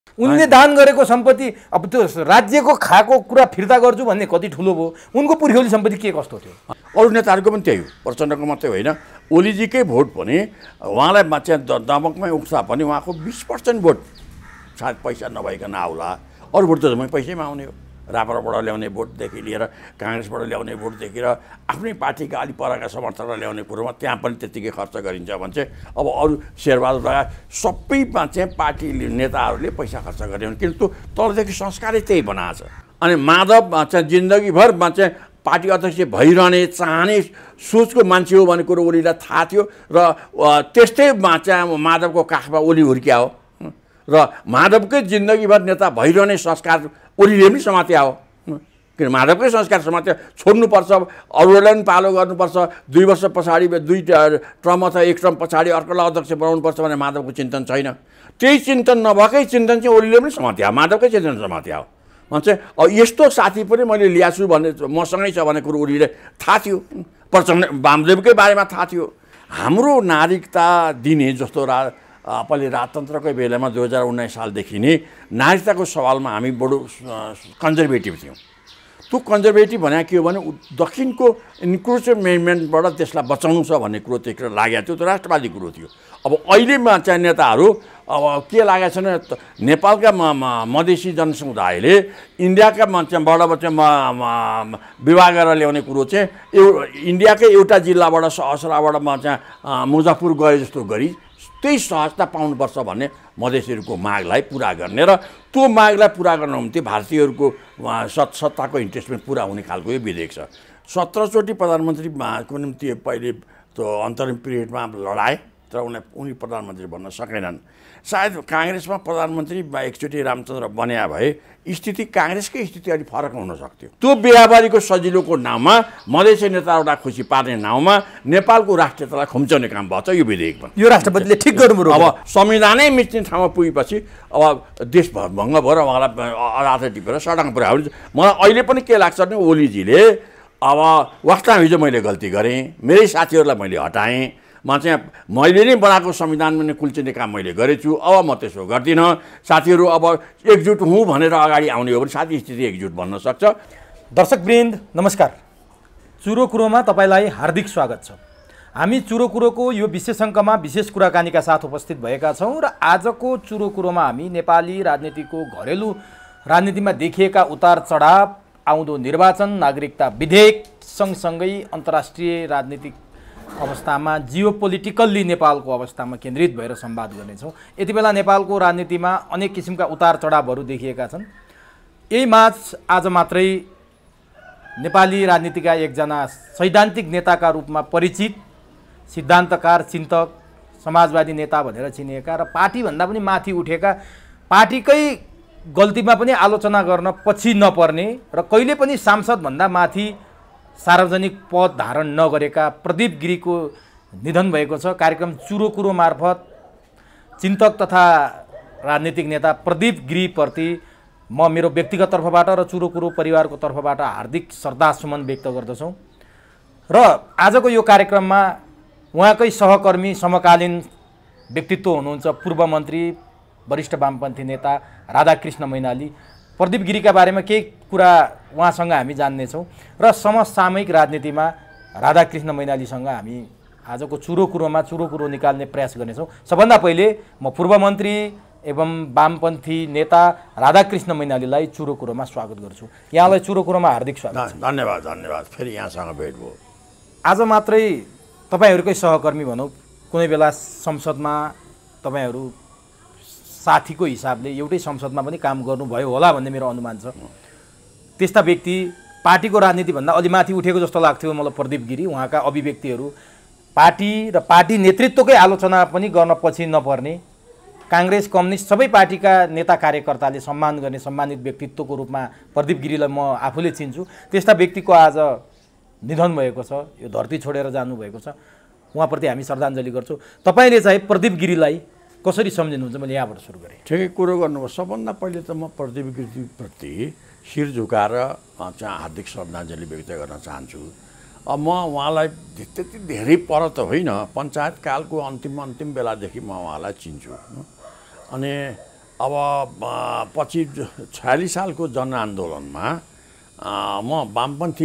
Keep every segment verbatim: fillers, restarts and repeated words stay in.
उनले दान गरेको सम्पत्ति अब त्यो राज्यको खाएको कुरा फिर्ता गर्छु भन्ने कति ठुलो भयो। उनको पुर्ख्यौली सम्पत्ति के कस्तो थियो? अरू नेताहरूको पनि त्यही हो, प्रचण्डको मात्रै होइन। ओलीजीकै भोट पनि उहाँलाई चाहिँ दमकमै उक्सा पनि उहाँको बिस पर्सेन्ट भोट सायद पैसा नभइकन आउला। अरू भोट त जम्मै पैसैमा आउने हो। राप्रबाट ल्याउने भोटदेखि लिएर काङ्ग्रेसबाट ल्याउने भोटदेखि र आफ्नै पार्टीका अलि परका समर्थकलाई ल्याउने कुरोमा त्यहाँ पनि त्यत्तिकै खर्च गरिन्छ भने चाहिँ अब अरू शेरबहादुर लगायत सबैमा चाहिँ पार्टी नेताहरूले पैसा खर्च गरे भने किन त्यो तलदेखि संस्कारै त्यही बनाएको छ। अनि माधव चाहिँ जिन्दगीभरमा चाहिँ पार्टी अध्यक्ष भइरहने चाहने सोचको मान्छे हो भन्ने कुरो ओलीलाई थाहा थियो र त्यस्तैमा चाहिँ माधवको काखमा ओली हुर्किया हो र माधवकै जिन्दगीभर नेता भइरहने संस्कार ओलीले पनि समात्या हो। किन माधवकै संस्कार समात्या छोड्नुपर्छ, अरूलाई पनि पालो गर्नुपर्छ, दुई वर्ष पछाडि दुई ट्रम अथवा एक ट्रम पछाडि अर्कोलाई अध्यक्ष बनाउनुपर्छ भन्ने माधवको चिन्तन छैन। त्यही चिन्तन नभएकै चिन्तन चाहिँ ओलीले पनि समात्या, माधवकै चिन्तन समात्या हो। भन्छ यस्तो साथी पनि मैले ल्याछु भन्ने मसँगै छ भन्ने कुरो ओलीले थाहा थियो। प्रचण्ड वामदेवकै बारेमा थाहा थियो। हाम्रो नागरिकता दिने जस्तो रा पहिले राजतन्त्रकै बेलामा दुई हजार उन्नाइस सालदेखि नै नागरिकताको सवालमा हामी बडो कन्जर्भेटिभ थियौँ। त्यो कन्जर्भेटिभ भने के हो भने दक्षिणको इन्क्लुसिभ मुभमेन्टबाट देशलाई बचाउनु छ भन्ने कुरो त्यतिखेर लागेको थियो। त्यो राष्ट्रवादी कुरो थियो। अब अहिलेमा चाहिँ नेताहरू अब के लागेको छ भने नेपालका मधेसी जनसमुदायले इन्डियाका मान्छेबाट चाहिँ विवाह गरेर ल्याउने कुरो चाहिँ एउ इन्डियाकै एउटा जिल्लाबाट सहसराबाट चाहिँ मुजफ्फर गए जस्तो गरी त्यही सहजता पाउनुपर्छ भन्ने मधेसीहरूको मागलाई पुरा गर्ने र त्यो मागलाई पुरा गर्न हुन्थ्यो भारतीयहरूको सत् सत्ताको इन्ट्रेस्ट पनि पुरा हुने खालको यो विधेयक छ। सत्रचोटि प्रधानमन्त्रीको निम्ति पहिले त्यो अन्तरिम पिरियडमा लडाए तर उनी उनी प्रधानमन्त्री बन्न सकेनन्। सायद काङ्ग्रेसमा प्रधानमन्त्री एकचोटि रामचन्द्र बन्या भए स्थिति काङ्ग्रेसकै स्थिति अलिक फरक हुन सक्थ्यो। त्यो बिहाबारीको सजिलोको नाममा मधेसी नेताहरूलाई खुसी पार्ने नाउँमा नेपालको राष्ट्रियतालाई खुम्चाउने काम भएको छ यो विधेयकमा। यो राष्ट्रपतिले ठिक गर्नुभयो। अब संविधानै मिच्ने ठाउँमा पुगेपछि अब देश भङ्ग भएर उहाँलाई अदालतले टिपेर सडकमा पुर्यायो भने मलाई अहिले पनि के लाग्छ भने ओलीजीले अब वास्तवमा हिजो मैले गल्ती गरेँ, मेरै साथीहरूलाई मैले हटाएँ, म चाहिँ मैले नै बनाएको संविधानमा नै कुल्चिने काम मैले गरेछु, अब म त्यसो गर्दिनँ। साथीहरू अब एकजुट हुँ भनेर अगाडि आउने हो भने साथी स्थिति एकजुट बन्न सक्छ। दर्शकवृन्द नमस्कार, चुरो कुरोमा तपाईँलाई हार्दिक स्वागत छ। हामी चुरो कुरोको यो विशेष अङ्कमा विशेष कुराकानीका साथ उपस्थित भएका छौँ र आजको चुरो कुरोमा हामी नेपाली राजनीतिको घरेलु राजनीतिमा देखिएका उतार चढाव, आउँदो निर्वाचन, नागरिकता विधेयक सँगसँगै अन्तर्राष्ट्रिय राजनीतिक अवस्थामा जियो पोलिटिकल्ली नेपालको अवस्थामा केन्द्रित भएर संवाद गर्नेछौँ। यति बेला नेपालको राजनीतिमा अनेक किसिमका उतार चढावहरू देखिएका छन्। यही माझ आज मात्रै नेपाली राजनीतिका एकजना सैद्धान्तिक नेताका रूपमा परिचित, सिद्धान्तकार, चिन्तक, समाजवादी नेता भनेर चिनिएका र पार्टीभन्दा पनि माथि उठेका, पार्टीकै गल्तीमा पनि आलोचना गर्न पछि नपर्ने र कहिले पनि सांसदभन्दा माथि सार्वजनिक पद धारण नगरेका प्रदीप गिरीको निधन भएको छ। कार्यक्रम चुरो कुरो मार्फत चिन्तक तथा राजनीतिक नेता प्रदीप गिरीप्रति म मेरो व्यक्तिगत तर्फबाट र चुरो कुरो परिवारको तर्फबाट हार्दिक श्रद्धासुमन व्यक्त गर्दछौँ। र आजको यो कार्यक्रममा उहाँकै सहकर्मी, समकालीन व्यक्तित्व हुनुहुन्छ पूर्व मन्त्री, वरिष्ठ वामपन्थी नेता राधाकृष्ण मैनाली। प्रदीप गिरीका बारेमा केही कुरा उहाँसँग हामी जान्नेछौँ र समसामयिक राजनीतिमा राधाकृष्ण मैनालीसँग हामी आजको चुरो कुरोमा चुरो कुरो निकाल्ने प्रयास गर्नेछौँ। सबभन्दा पहिले म पूर्व मन्त्री एवं वामपन्थी नेता राधाकृष्ण मैनालीलाई चुरो कुरोमा स्वागत गर्छु। यहाँलाई चुरो कुरोमा हार्दिक स्वागत। धन्यवाद धन्यवाद फेरि यहाँसँग भेट भयो। आज मात्रै तपाईँहरूकै सहकर्मी भनौँ, कुनै बेला संसदमा तपाईँहरू साथीको हिसाबले एउटै संसदमा पनि काम गर्नुभयो होला भन्ने मेरो अनुमान छ। त्यस्ता व्यक्ति पार्टीको राजनीतिभन्दा अलि माथि उठेको जस्तो लाग्थ्यो मलाई प्रदीप गिरी। उहाँका अभिव्यक्तिहरू पार्टी र पार्टी नेतृत्वकै आलोचना पनि गर्न पछि नपर्ने, काङ्ग्रेस, कम्युनिस्ट सबै पार्टीका नेता कार्यकर्ताले सम्मान गर्ने सम्मानित व्यक्तित्वको रूपमा प्रदीप गिरीलाई म आफूले चिन्छु। त्यस्ता व्यक्तिको आज निधन भएको छ, यो धरती छोडेर जानुभएको छ। उहाँप्रति हामी श्रद्धाञ्जली गर्छौँ। तपाईँले चाहिँ प्रदीप गिरीलाई कसरी सम्झिनुहुन्छ? मैले यहाँबाट सुरु गरेँ। ठिकै कुरो गर्नुभयो। सबभन्दा पहिले त म प्रदीप गिरीप्रति शिर झुकाएर चाहिँ हार्दिक श्रद्धाञ्जली व्यक्त गर्न चाहन्छु। अब म उहाँलाई त्यति धेरै पर त होइन, पञ्चायत कालको अन्तिम अन्तिम बेलादेखि म उहाँलाई चिन्छु। अनि अब पछि छयालिस सालको जनआन्दोलनमा म वामपन्थी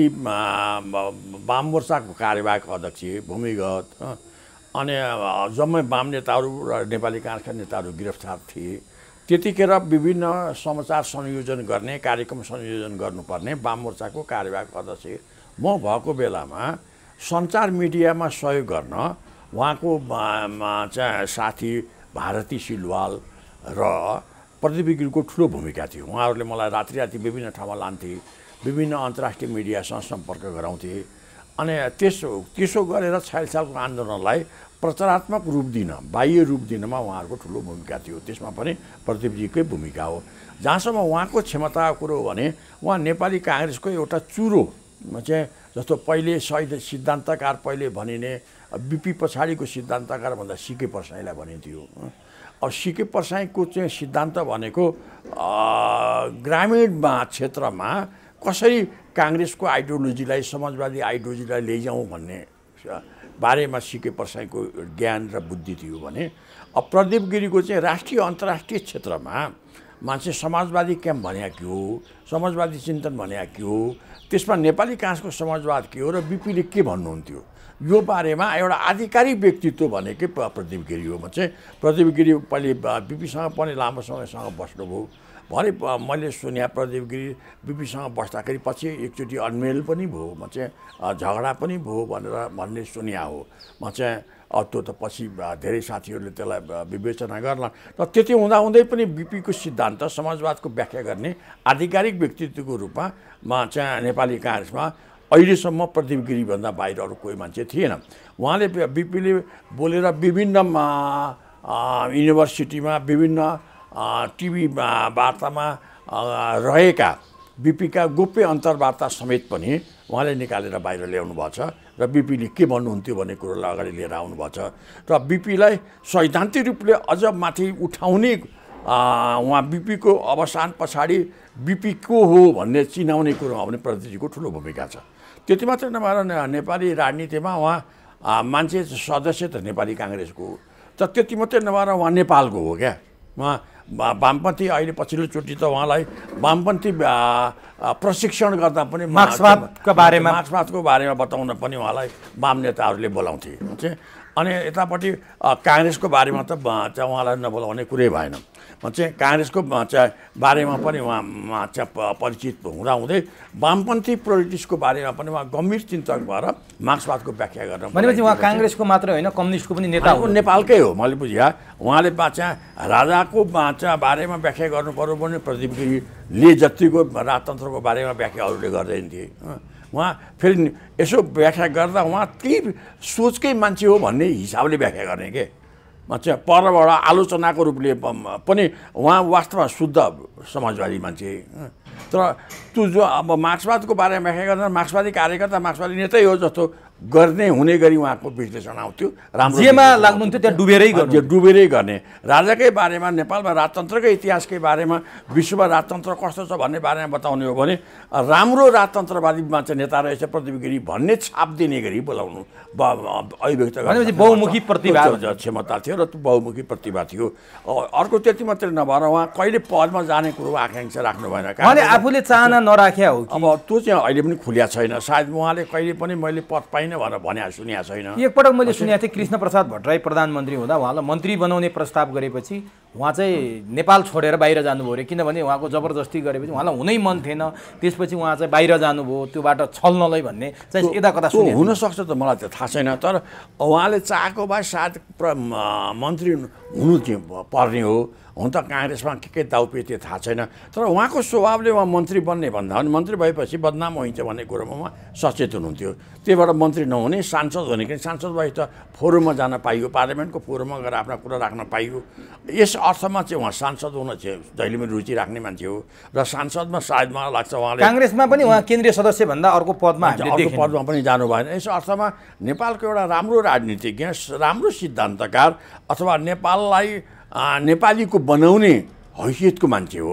वाम मोर्चाको कार्यवाहक अध्यक्ष भूमिगत अनि जम्मै वाम नेताहरू र नेपाली काङ्ग्रेसका नेताहरू गिरफ्तार थिए। त्यतिखेर विभिन्न समाचार संयोजन गर्ने कार्यक्रम संयोजन गर्नुपर्ने वाम मोर्चाको कार्यवाहक अध्यक्ष म भएको बेलामा सञ्चार मिडियामा सहयोग गर्न उहाँको चाहिँ साथी भारती सिलवाल र प्रदीप गिरीको ठुलो भूमिका थियो। उहाँहरूले मलाई राति राति विभिन्न ठाउँमा लान्थे, विभिन्न अन्तर्राष्ट्रिय मिडियासँग सम्पर्क गराउँथे। अनि त्यसो त्यसो गरेर छयालिस सालको आन्दोलनलाई प्रचारात्मक रूप दिन, बाह्य रूप दिनमा उहाँहरूको ठुलो भूमिका थियो। त्यसमा पनि प्रदीपजीकै भूमिका हो। जहाँसम्म उहाँको क्षमताको कुरो हो भने उहाँ नेपाली काङ्ग्रेसको एउटा चुरो चाहिँ जस्तो पहिले शहीद सिद्धान्तकार पहिले भनिने बिपी पछाडिको सिद्धान्तकार भन्दा सिके परसाईलाई भनिन्थ्यो। अब सिके परसाईको चाहिँ सिद्धान्त भनेको ग्रामीण क्षेत्रमा कसरी काङ्ग्रेसको आइडियोलोजीलाई समाजवादी आइडियोलोजीलाई लैजाउँ भन्ने बारेमा सिके परसाईको ज्ञान र बुद्धि थियो भने अब प्रदीप गिरीको चाहिँ राष्ट्रिय अन्तर्राष्ट्रिय क्षेत्रमा मान्छे समाजवादी क्याम्प भन्या के हो, समाजवादी चिन्तन भन्या के हो, त्यसमा नेपाली काङ्ग्रेसको समाजवाद के हो र बिपीले के भन्नुहुन्थ्यो, यो बारेमा एउटा आधिकारिक व्यक्तित्व भनेकै प्रदीप गिरी हो। म चाहिँ प्रदीप गिरी पहिले बिपीसँग पनि लामो समयसँग बस्नुभयो भने मैले सुने प्रदीप गिरी बिपीसँग बस्दाखेरि पछि एकचोटि अनमेल पनि भयो, म चाहिँ झगडा पनि भयो भनेर भन्ने सुनिया हो। म चाहिँ त्यो त पछि धेरै साथीहरूले त्यसलाई विवेचना गर्ला। र त्यति हुँदाहुँदै पनि बिपीको सिद्धान्त समाजवादको व्याख्या गर्ने आधिकारिक व्यक्तित्वको रूपमा म चाहिँ नेपाली काङ्ग्रेसमा अहिलेसम्म प्रदीप गिरीभन्दा बाहिर अरू कोही मान्छे थिएन। उहाँले बिपीले बोलेर विभिन्न युनिभर्सिटीमा विभिन्न टिभी वार्तामा रहेका बिपीका गोप्य अन्तर्वार्ता समेत पनि उहाँले निकालेर बाहिर ल्याउनु भएको छ र बिपीले के भन्नुहुन्थ्यो भन्ने कुरोलाई अगाडि लिएर आउनुभएको छ र बिपीलाई सैद्धान्तिक रूपले अझ माथि उठाउने उहाँ बिपीको अवसान पछाडि बिपी को हो भन्ने चिनाउने कुरो भने प्रदीपजीको ठुलो भूमिका छ। त्यति मात्रै नभएर नेपाली राजनीतिमा उहाँ मान्छे सदस्य त नेपाली काङ्ग्रेसको हो, त त्यति मात्रै नभएर उहाँ नेपालको हो क्या। उहाँ वामपन्थी अहिले पछिल्लोचोटि त उहाँलाई वामपन्थी प्रशिक्षण गर्दा पनि मार्क्सवादको बारेमा मार्क्सवादको बारेमा बताउन पनि उहाँलाई वाम नेताहरूले बोलाउँथे चाहिँ। अनि यतापट्टि काङ्ग्रेसको बारेमा त चाहिँ उहाँलाई नबोलाउने कुरै भएन। चाहिँ काङ्ग्रेसको चाहिँ बारेमा पनि उहाँ चाहिँ परिचित हुँदाहुँदै वामपन्थी पोलिटिक्सको बारेमा पनि उहाँ गम्भीर चिन्तक भएर मार्क्सवादको व्याख्या गर्न भनेपछि उहाँ काङ्ग्रेसको मात्रै होइन कम्युनिस्टको पनि नेता हो, नेपालकै हो। मैले बुझिया उहाँले चाहिँ राजाको चाहिँ बारेमा व्याख्या गर्नु पर्यो भने प्रदीप गिरीले जतिको राजतन्त्रको बारेमा व्याख्या अरूले गर्दैन थिए। उहाँ फेरि यसो व्याख्या गर्दा उहाँ त्यही सोचकै मान्छे हो भन्ने हिसाबले व्याख्या गर्ने के चाहिँ परबाट आलोचनाको रूपले पनि उहाँ वास्तवमा शुद्ध समाजवादी मान्छे। तर त्यो जो अब मार्क्सवादको बारेमा व्याख्या गर्दा मार्क्सवादी कार्यकर्ता मार्क्सवादी नेतै हो जस्तो गर्ने हुने गरी उहाँको विश्लेषण आउँथ्यो। राम्रो जेमा लाग्नुहुन्थ्यो त्यहाँ डुबेरै गर्ने डुबेरै गर्ने राजाकै बारेमा नेपालमा राजतन्त्रकै इतिहासकै बारेमा विश्वमा राजतन्त्र कस्तो छ भन्ने बारेमा बताउने हो भने राम्रो राजतन्त्रवादी मान्छे नेता रहेछ प्रदीप गिरी भन्ने छाप दिने गरी बोलाउनु अभिव्यक्त गर्ने बहुमुखी प्रतिभा क्षमता थियो र त्यो बहुमुखी प्रतिभा थियो। अर्को त्यति मात्रै नभएर उहाँ कहिले पदमा जाने कुरो आकाङ्क्षा राख्नु भएन। उहाँले आफूले चाहना नराख्या हो। अब त्यो चाहिँ अहिले पनि खुल्या छैन। सायद उहाँले कहिले पनि मैले पद पाइ भनेर भने सुनिया छैन। एकपटक मैले सुनेको थिएँ कृष्ण प्रसाद भट्टराई प्रधानमन्त्री हुँदा उहाँलाई मन्त्री बनाउने प्रस्ताव गरेपछि उहाँ चाहिँ नेपाल छोडेर बाहिर जानुभयो अरे, किनभने उहाँको जबरजस्ती गरेपछि उहाँलाई हुनै मन थिएन। त्यसपछि उहाँ चाहिँ बाहिर जानुभयो त्योबाट छल्नलाई भन्ने चाहिँ यता कता सुने हुनसक्छ त मलाई त थाहा छैन। तर उहाँले चाहेको भए सायद मन्त्री हुनु पर्ने हो। हुन त काङ्ग्रेसमा के के दाउपेचे थाहा छैन। तर उहाँको स्वभावले उहाँ मन्त्री बन्ने भन्दा पनि मन्त्री भएपछि बदनाम हुन्छ भन्ने कुरोमा उहाँ सचेत हुनुहुन्थ्यो। त्यहीबाट मन्त्री नहुने सांसद हुने कि सांसद भए त फोरममा जान पाइयो, पार्लियामेन्टको फोरममा गएर आफ्ना कुरा राख्न पाइयो। यस अर्थमा चाहिँ उहाँ सांसद हुन चाहिँ जहिले पनि रुचि राख्ने मान्छे हो र सांसदमा सायद मलाई लाग्छ उहाँले काङ्ग्रेसमा पनि उहाँ केन्द्रीय सदस्य भन्दा अर्को पदमा अर्को पदमा पनि जानु भएन। यस अर्थमा नेपालको एउटा राम्रो राजनीतिज्ञ, राम्रो सिद्धान्तकार अथवा नेपाललाई नेपालीको बनाउने हैसियतको मान्छे हो।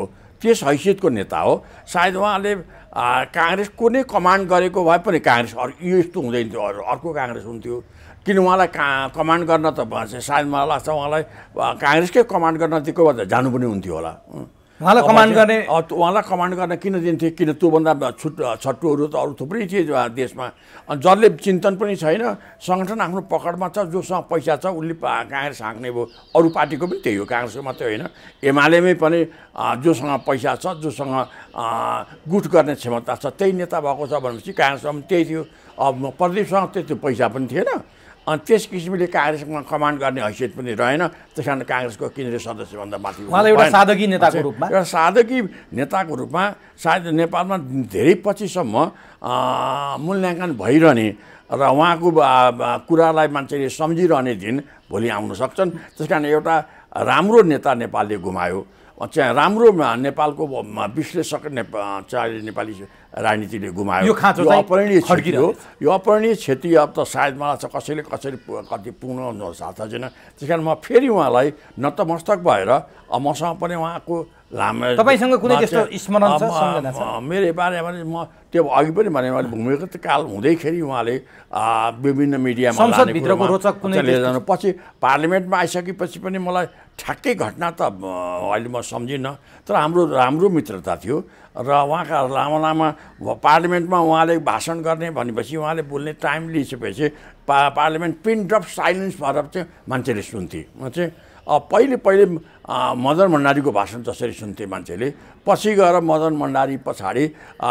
त्यस हैसियतको नेता हो। सायद उहाँले काङ्ग्रेसको नै कमान्ड गरेको भए पनि काङ्ग्रेस यो यस्तो हुँदैन थियो, अर्को काङ्ग्रेस हुन्थ्यो। किन उहाँलाई का कमान्ड गर्न त सायद मलाई लाग्छ उहाँलाई काङ्ग्रेसकै कमान्ड गर्न दिएको भए त जानु पनि हुन्थ्यो होला। उहाँलाई कमान्ड गर्ने उहाँलाई कमान्ड गर्न किन दिन्थे? किन त्योभन्दा छुट छट्टुहरू त अरू थुप्रै थिए देशमा। अनि जसले चिन्तन पनि छैन, सङ्गठन आफ्नो पकडमा छ, जोसँग पैसा छ उसले काङ्ग्रेस हाँक्ने भयो। अरू पार्टीको पनि त्यही हो, काङ्ग्रेसको मात्रै होइन, एमालेमै पनि जोसँग पैसा छ, जोसँग गुट गर्ने क्षमता छ, त्यही नेता भएको छ भनेपछि काङ्ग्रेसमा पनि त्यही थियो। अब प्रदीपसँग त्यस्तो पैसा पनि थिएन, अनि त्यस किसिमले काङ्ग्रेसमा कमान्ड गर्ने हैसियत पनि रहेन। त्यस कारण काङ्ग्रेसको केन्द्रीय सदस्यभन्दा माथि उहाँलाई एउटा साधकी नेताको रूपमा एउटा साधकी नेताको रूपमा सायद नेपालमा धेरै पछिसम्म मूल्याङ्कन भइरहने र उहाँको कुरालाई मान्छेले सम्झिरहने दिन भोलि आउन सक्छन्। त्यस कारण एउटा राम्रो नेता नेपालले गुमायो, चाहिँ राम्रो नेपालको विश्लेषक चाहिँ नेपाली राजनीतिले गुमायो। यो खाँचो अपरिणीय क्षति हो, यो अपरिणीय क्षति। अब त सायद मलाई चाहिँ कसैले कसरी कति पुग्न साथ छैन। त्यस कारण म फेरि उहाँलाई नतमस्तक भएर मसँग पनि उहाँको लामो तपाईँसँग कुनै त्यस्तो स्मरण छ, सम्झना छ? मेरो बारेमा म त्यो अघि पनि भने मैले भूमिगत काल हुँदैखेरि उहाँले विभिन्न मिडियामा संसदभित्रको रोचक कुनै जानु, पछि पार्लिमेन्टमा आइसकेपछि पनि मलाई ठ्याक्कै घटना त अहिले म सम्झिनँ, तर हाम्रो राम्रो मित्रता थियो। र उहाँका लामो लामा पार्लिमेन्टमा उहाँले भाषण गर्ने भनेपछि उहाँले बोल्ने टाइम लिइसकेपछि पा पार्लिमेन्ट पिन ड्रप साइलेन्स भएर चाहिँ मान्छेले सुन्थे। म चाहिँ पहिले पहिले मदन भण्डारीको भाषण जसरी सुन्थे मान्छेले, पछि गएर मदन भण्डारी पछाडि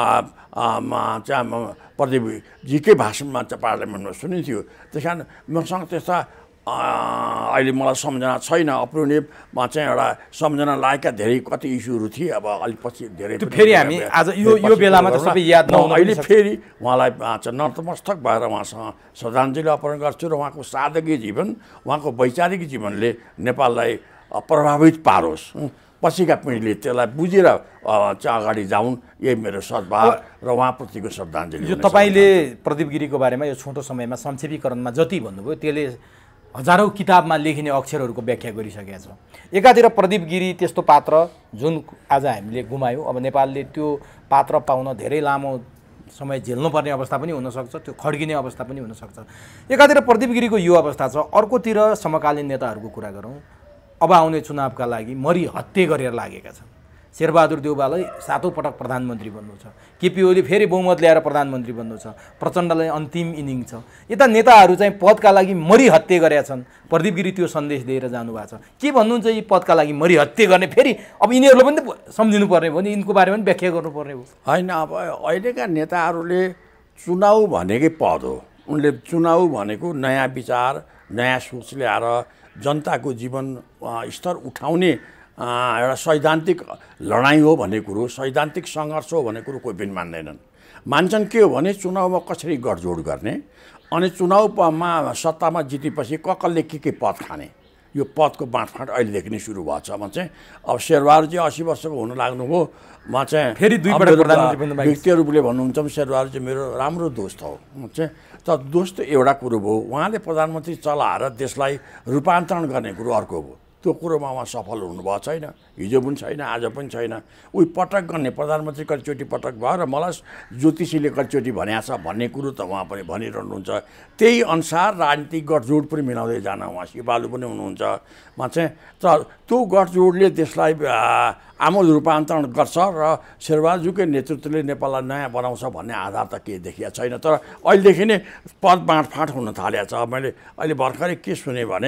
चाहिँ प्रदीपजीकै भाषणमा चाहिँ पार्लिमेन्टमा सुनिन्थ्यो। त्यस कारण मसँग त्यस्ता अहिले मलाई सम्झना छैन। अपूर्णीयमा चाहिँ एउटा सम्झना लागेका धेरै कति इस्युहरू थिए। अब अलिक पछि धेरै फेरि हामी आज यो यो बेलामा त सबै याद नहुन अहिले फेरि उहाँलाई नतमस्तक भएर उहाँसँग श्रद्धाञ्जली अर्पण गर्छु। र उहाँको सादगी जीवन, उहाँको वैचारिक जीवनले नेपाललाई प्रभावित पारोस्, पछिका पिँढीले त्यसलाई बुझेर चाहिँ अगाडि जाउन्, यही मेरो सद्भाव र उहाँप्रतिको श्रद्धाञ्जली। यो तपाईँले प्रदीप गिरीको बारेमा यो छोटो समयमा संक्षेपीकरणमा जति भन्नुभयो त्यसले हजारौँ किताबमा लेखिने अक्षरहरूको व्याख्या गरिसकेका छ। एकातिर प्रदीप गिरी त्यस्तो पात्र जुन आज हामीले गुमायौँ, अब नेपालले त्यो पात्र पाउन धेरै लामो समय झेल्नुपर्ने अवस्था पनि हुनसक्छ, त्यो खड्किने अवस्था पनि हुनसक्छ। एकातिर प्रदीप गिरीको यो अवस्था छ, अर्कोतिर समकालीन नेताहरूको कुरा गरौँ, अब आउने चुनावका लागि मरि हत्ते गरेर लागेका छन्। शेरबहादुर देउवालाई सातौँ पटक प्रधानमन्त्री बन्नु छ, केपी ओली फेरि बहुमत ल्याएर प्रधानमन्त्री बन्नु छ, प्रचण्डलाई अन्तिम इनिङ छ। यता नेताहरू चाहिँ पदका लागि मरि हत्ते गरेका छन्। प्रदीप गिरी त्यो सन्देश दिएर जानुभएको छ। के भन्नुहुन्छ यी पदका लागि मरि हत्ते गर्ने? फेरि अब यिनीहरूलाई पनि त सम्झिनु पर्ने भयो नि, यिनको बारेमा पनि व्याख्या गर्नुपर्ने हो। होइन, अब अहिलेका नेताहरूले चुनाव भनेकै पद हो। उनले चुनाव भनेको नयाँ विचार, नयाँ सोच ल्याएर जनताको जीवन स्तर उठाउने एउटा सैद्धान्तिक लडाइँ हो भन्ने कुरो, सैद्धान्तिक सङ्घर्ष हो भन्ने कुरो कोही पनि मान्दैनन्। मान्छन् के हो भने चुनावमा कसरी गठजोड गर्ने, अनि चुनावमा सत्तामा जितेपछि ककलले के के पद खाने, यो पदको बाँडफाँड अहिलेदेखि नै सुरु भएको छ। म चाहिँ अब शेरबहादुरजी अस्सी वर्षको हुन लाग्नुभयो, म चाहिँ फेरि दुईपटक प्रधानमन्त्री बन्नु भएको व्यक्तिहरूले भन्नुहुन्छ शेरबहादुर चाहिँ मेरो राम्रो दोस्त हो। म चाहिँ त दोस्त एउटा कुरो भयो, उहाँले प्रधानमन्त्री चलाएर देशलाई रूपान्तरण गर्ने कुरो अर्को भयो। त्यो कुरोमा उहाँ सफल हुनुभएको छैन, हिजो पनि छैन, आज पनि छैन। उही पटक गर्ने प्रधानमन्त्री कतिचोटि पटक भयो र मलाई ज्योतिषीले कतिचोटि भनेको छ भन्ने कुरो त उहाँ पनि भनिरहनुहुन्छ। त्यही अनुसार राजनीतिक गठजोड पनि मिलाउँदै जान उहाँ सिपालु पनि हुनुहुन्छ। म चाहिँ त त्यो गठजोडले देशलाई आमूल रूपान्तरण गर्छ र शेरबहादुरकै नेतृत्वले नेपाललाई नयाँ बनाउँछ भन्ने आधार त केही देखिया छैन। तर अहिलेदेखि नै पद बाँडफाँड हुन थालेको छ। मैले अहिले भर्खरै के सुने भने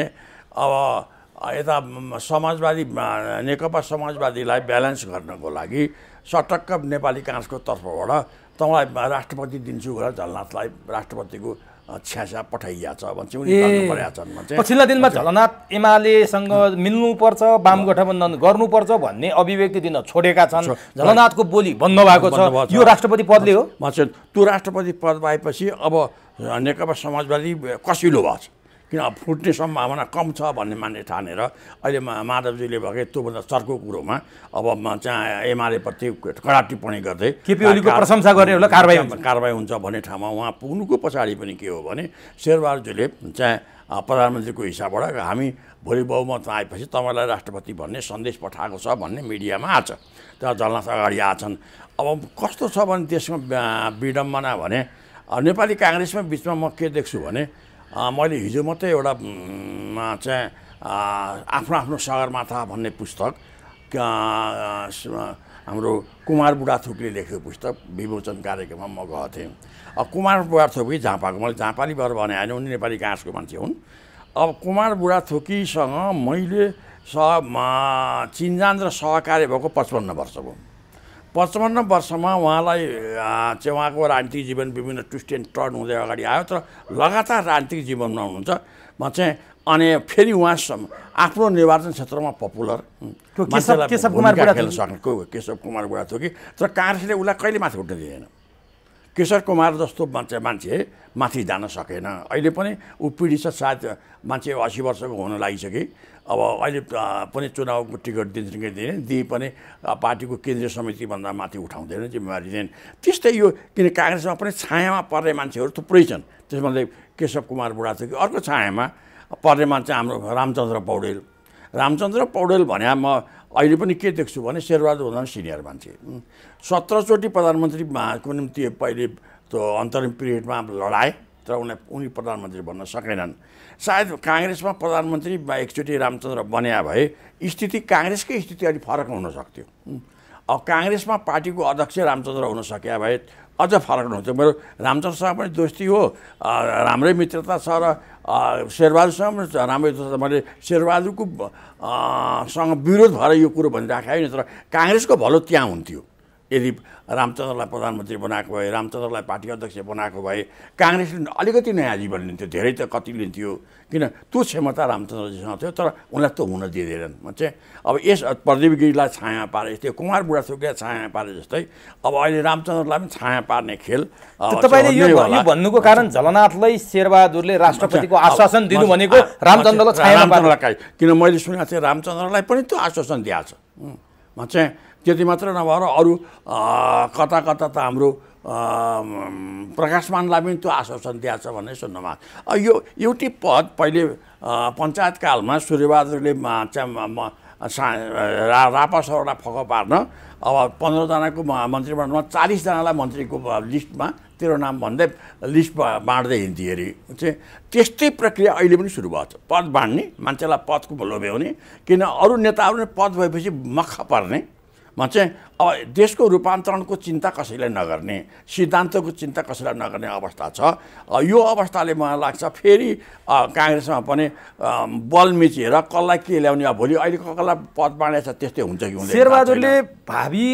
अब यता समाजवादी नेकपा समाजवादीलाई ब्यालेन्स गर्नको लागि सटक्क नेपाली काङ्ग्रेसको तर्फबाट तँलाई राष्ट्रपति दिन्छु भनेर झलनाथलाई राष्ट्रपतिको छ्यासा पठाइएको छ भन्छ। पछिल्ला दिनमा झलनाथ एमालेसँग मिल्नुपर्छ, वाम गठबन्धन गर्नुपर्छ भन्ने अभिव्यक्ति दिन छोडेका छन्। झलनाथको बोली बन्द भएको छ, यो राष्ट्रपति पदले हो। म चाहिँ त्यो राष्ट्रपति पद पाएपछि अब नेकपा समाजवादी कसिलो भएको छ, किन फुट्ने सम्भावना कम छ भन्ने मान्ने ठानेर अहिले माधवजीले भए त्योभन्दा चर्को कुरोमा अब चाहिँ एमालेप्रति कडा टिप्पणी गर्दै केपी ओलीको प्रशंसा गर्ने होला, कारबाही हुन्छ कारबाही हुन्छ भन्ने ठाउँमा उहाँ पुग्नुको पछाडि पनि के हो भने शेरबहादुरजीले चाहिँ प्रधानमन्त्रीको हिसाबबाट हामी भोलि बहुमत आएपछि तपाईँलाई राष्ट्रपति भन्ने सन्देश पठाएको छ भन्ने मिडियामा आछ। त्यहाँ जलनाथ अगाडि आछन्। अब कस्तो छ भने देशमा विडम्बना भने नेपाली काङ्ग्रेसमा बिचमा म के देख्छु भने मैले हिजो मात्रै एउटा चाहिँ आफ्नो आफ्नो सगरमाथा भन्ने पुस्तक हाम्रो कुमार बुढाथोकीले लेखेको पुस्तक विमोचन कार्यक्रममा म गएको थिएँ। अब कुमार बुढाथोकी झापाको, मैले झापाली भएर भने होइन, उनी नेपाली काङ्ग्रेसको मान्छे हुन्। अब कुमार बुढाथोकीसँग मैले स चिन्जान र सहकार्य भएको पचपन्न वर्ष भयो। पचपन्न वर्षमा उहाँलाई चाहिँ उहाँको राजनीतिक जीवन विभिन्न ट्विस्ट एन्ड टर्न हुँदै अगाडि आयो, तर लगातार राजनीतिक जीवनमा हुनुहुन्छ। म चाहिँ अनि फेरि उहाँ आफ्नो निर्वाचन क्षेत्रमा पपुलर केशव कुमार खेल्न सक्नेको केशव कुमार बुढाथोकी, तर काङ्ग्रेसले उसलाई कहिले माथि उठ्न दिँदैन। केशव कुमार जस्तो मान्छे मान्छे माथि जान सकेन। अहिले पनि ऊ पिँढी छ, सायद मान्छे असी वर्षको हुन लागिसके। अब अहिले पनि चुनावको टिकट दिन्छन् कि दिँदैन, दिए पनि पार्टीको केन्द्रीय समितिभन्दा माथि उठाउँदैन, जिम्मेवारी दिँदैन। त्यस्तै यो किन काङ्ग्रेसमा पनि छायामा पर्ने मान्छेहरू थुप्रै छन्। त्यसमध्ये केशव कुमार बुढाथोकी। अर्को छायामा पर्ने मान्छे हाम्रो रामचन्द्र पौडेल। रामचन्द्र पौडेल भने म अहिले पनि के देख्छु भने शेरबहादुर भन्दा सिनियर मान्छे, सत्रचोटि प्रधानमन्त्रीको निम्ति पहिले त्यो अन्तरिम पिरियडमा लडाए, तर उनलाई उनी प्रधानमन्त्री बन्न सकेनन्। सायद काङ्ग्रेसमा प्रधानमन्त्री एकचोटि रामचन्द्र बन्या भए स्थिति काङ्ग्रेसकै स्थिति अलिक फरक हुन सक्थ्यो। अब काङ्ग्रेसमा पार्टीको अध्यक्ष रामचन्द्र हुन सके भए अझ फरक हुन्थ्यो। मेरो रामचन्द्रसँग पनि दोस्ती हो, राम्रै मित्रता छ, र शेरबहादुरसँग पनि राम्रै दोस्ती। मैले शेरबहादुरको सँग विरोध भएर यो कुरो भनिराखेको होइन, तर काङ्ग्रेसको भलो त्यहाँ हुन्थ्यो। यदि रामचन्द्रलाई प्रधानमन्त्री बनाएको भए, रामचन्द्रलाई पार्टी अध्यक्ष बनाएको भए काङ्ग्रेसले अलिकति नयाँ जीवन लिन्थ्यो, धेरै त कति लिन्थ्यो, किन त्यो क्षमता रामचन्द्रजीसँग थियो, तर उनलाई त हुन दिँदैनन्। म चाहिँ अब यस प्रदीप गिरीलाई छाया पारे जस्तै, कुमार बुढाथोकीलाई छाया पारे जस्तै अब अहिले रामचन्द्रलाई पनि छाया पार्ने खेल। तपाईँले यो भन्नुको कारण झलनाथलाई शेरबहादुरले राष्ट्रपतिको आश्वासन दिनु भनेको रामचन्द्रलाई छाया पार्नलाई, किन मैले सुनेको थिएँ रामचन्द्रलाई पनि त्यो आश्वासन दिएको छ। म चाहिँ त्यति मात्र नभएर अरू कता कता त हाम्रो प्रकाशमानलाई पनि त्यो आश्वासन दिएको छ भन्ने सुन्नमा। यो एउटै पद पहिले पञ्चायतकालमा सूर्यबहादुरले रापा सरलाई फको पार्न अब पन्ध्रजनाको मन्त्रीमण्डलमा चालिसजनालाई मन्त्रीको लिस्टमा तेरो नाम भन्दै लिस्ट बाँड्दै हिँड्थ्यो अरे। चाहिँ त्यस्तै प्रक्रिया अहिले पनि सुरु भएको छ। पद बाँड्ने, मान्छेलाई पदको लोभ्याउने, किन अरू नेताहरू नै पद भएपछि मख पर्ने। म चाहिँ अब देशको रूपान्तरणको चिन्ता कसैलाई नगर्ने, सिद्धान्तको चिन्ता कसैलाई नगर्ने अवस्था छ। यो अवस्थाले मलाई लाग्छ फेरि काङ्ग्रेसमा पनि बल मिचिएर कसलाई के ल्याउने, अब भोलि अहिले कसलाई पद बाँडेछ त्यस्तै हुन्छ कि हुँदैन। शेरबहादुरले भावी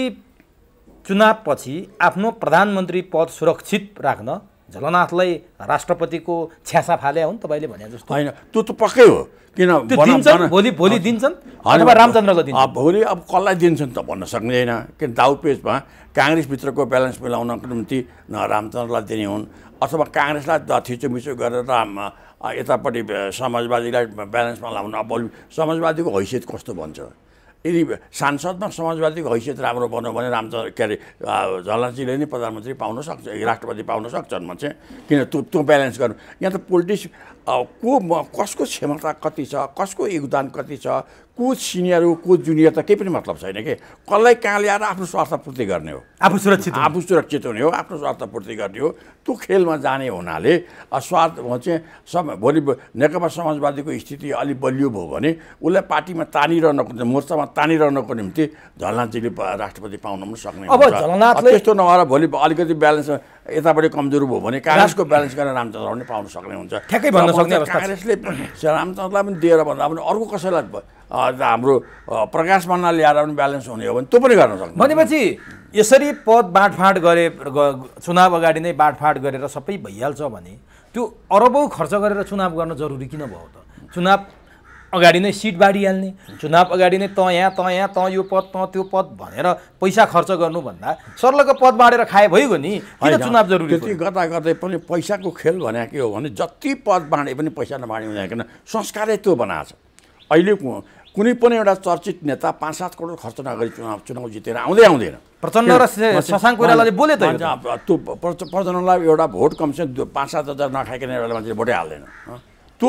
चुनावपछि आफ्नो प्रधानमन्त्री पद सुरक्षित राख्न झलनाथलाई राष्ट्रपतिको छ्यासा फाले हुन् तपाईँले भने जस्तो? होइन, त्यो त पक्कै हो। किन भोलि भोलि दिन्छन् अथवा रामचन्द्रलाई दिन्छन्? भोलि अब कसलाई दिन्छन् त भन्न सक्दैन, किन दाउ पेचमा काङ्ग्रेसभित्रको ब्यालेन्स मिलाउनको निम्ति रामचन्द्रलाई दिने हुन्, अथवा काङ्ग्रेसलाई थिचोमिचो गरेर यतापट्टि समाजवादीलाई ब्यालेन्समा लाउनु। अब भोलि समाजवादीको हैसियत कस्तो भन्छ? यदि सांसदमा समाजवादीको हैसियत राम्रो बन्यो भने रामचन्द्र के अरे झलनाथजीले नै प्रधानमन्त्री पाउन सक्छ, राष्ट्रपति पाउन सक्छन्। म चाहिँ किन त्यो त्यो ब्यालेन्स गर्नु? यहाँ त पोलिटिक्स को कसको क्षमता कति छ, कसको योगदान कति छ, को सिनियर हो को जुनियर त केही पनि मतलब छैन कि। कसलाई कहाँ ल्याएर आफ्नो स्वार्थपूर्ति गर्ने हो, आफू सुरक्षित आफू सुरक्षित हुने हो, आफ्नो स्वार्थपूर्ति गर्ने हो। त्यो खेलमा जाने हुनाले स्वार्थ चाहिँ सब भोलि नेकपा समाजवादीको स्थिति अलिक बलियो भयो भने उसलाई पार्टीमा तानिरहनको, मोर्चामा तानिरहनको निम्ति झलनाथजीले राष्ट्रपति पाउन पनि सक्ने अब झलनाथले त्यस्तो नभएर भोलि अलिकति ब्यालेन्स यतापटि कमजोर भयो भने काङ्ग्रेसको ब्यालेन्स गरेर रामचन्द्र पनि पाउन सक्ने हुन्छ। ठ्याक्कै भन्न सक्ने काङ्ग्रेसले रामचन्द्रलाई पनि दिएर भन्दा पनि अर्को कसैलाई हाम्रो प्रकाशमानलाई ल्याएर पनि ब्यालेन्स हुने हो भने त्यो पनि गर्न सक्छ। भनेपछि यसरी पद बाँडफाँड गरे, चुनाव अगाडि नै बाँडफाँड गरेर सबै भइहाल्छ भने त्यो अरबौँ खर्च गरेर चुनाव गर्न जरुरी किन भयो त? चुनाव अगाडि नै सिट बाँडिहाल्ने, चुनाव अगाडि नै त यहाँ त यहाँ त यो पद त त्यो पद भनेर पैसा खर्च गर्नुभन्दा सर्लको पद बाँडेर खाए भइगयो नि, किन चुनाव जरुरी? त्यति गर्दा गर्दै पनि पैसाको खेल भने के हो भने जति पद बाँडे पनि पैसा नबाँड्ने हुँदैन, किन संस्कारै त्यो बनाएको छ। अहिले कुनै पनि एउटा चर्चित नेता पाँच सात करोड खर्च नगरी चुनाव चुनाव जितेर आउँदै आउँदैन। प्रचण्ड र शशाङ्क कोइरालाले बोले त त्यो प्रचण्डलाई एउटा भोट कमसेकम पाँच सात हजार नखाइकन एउटा मान्छेले भोटै हाल्दैन। त्यो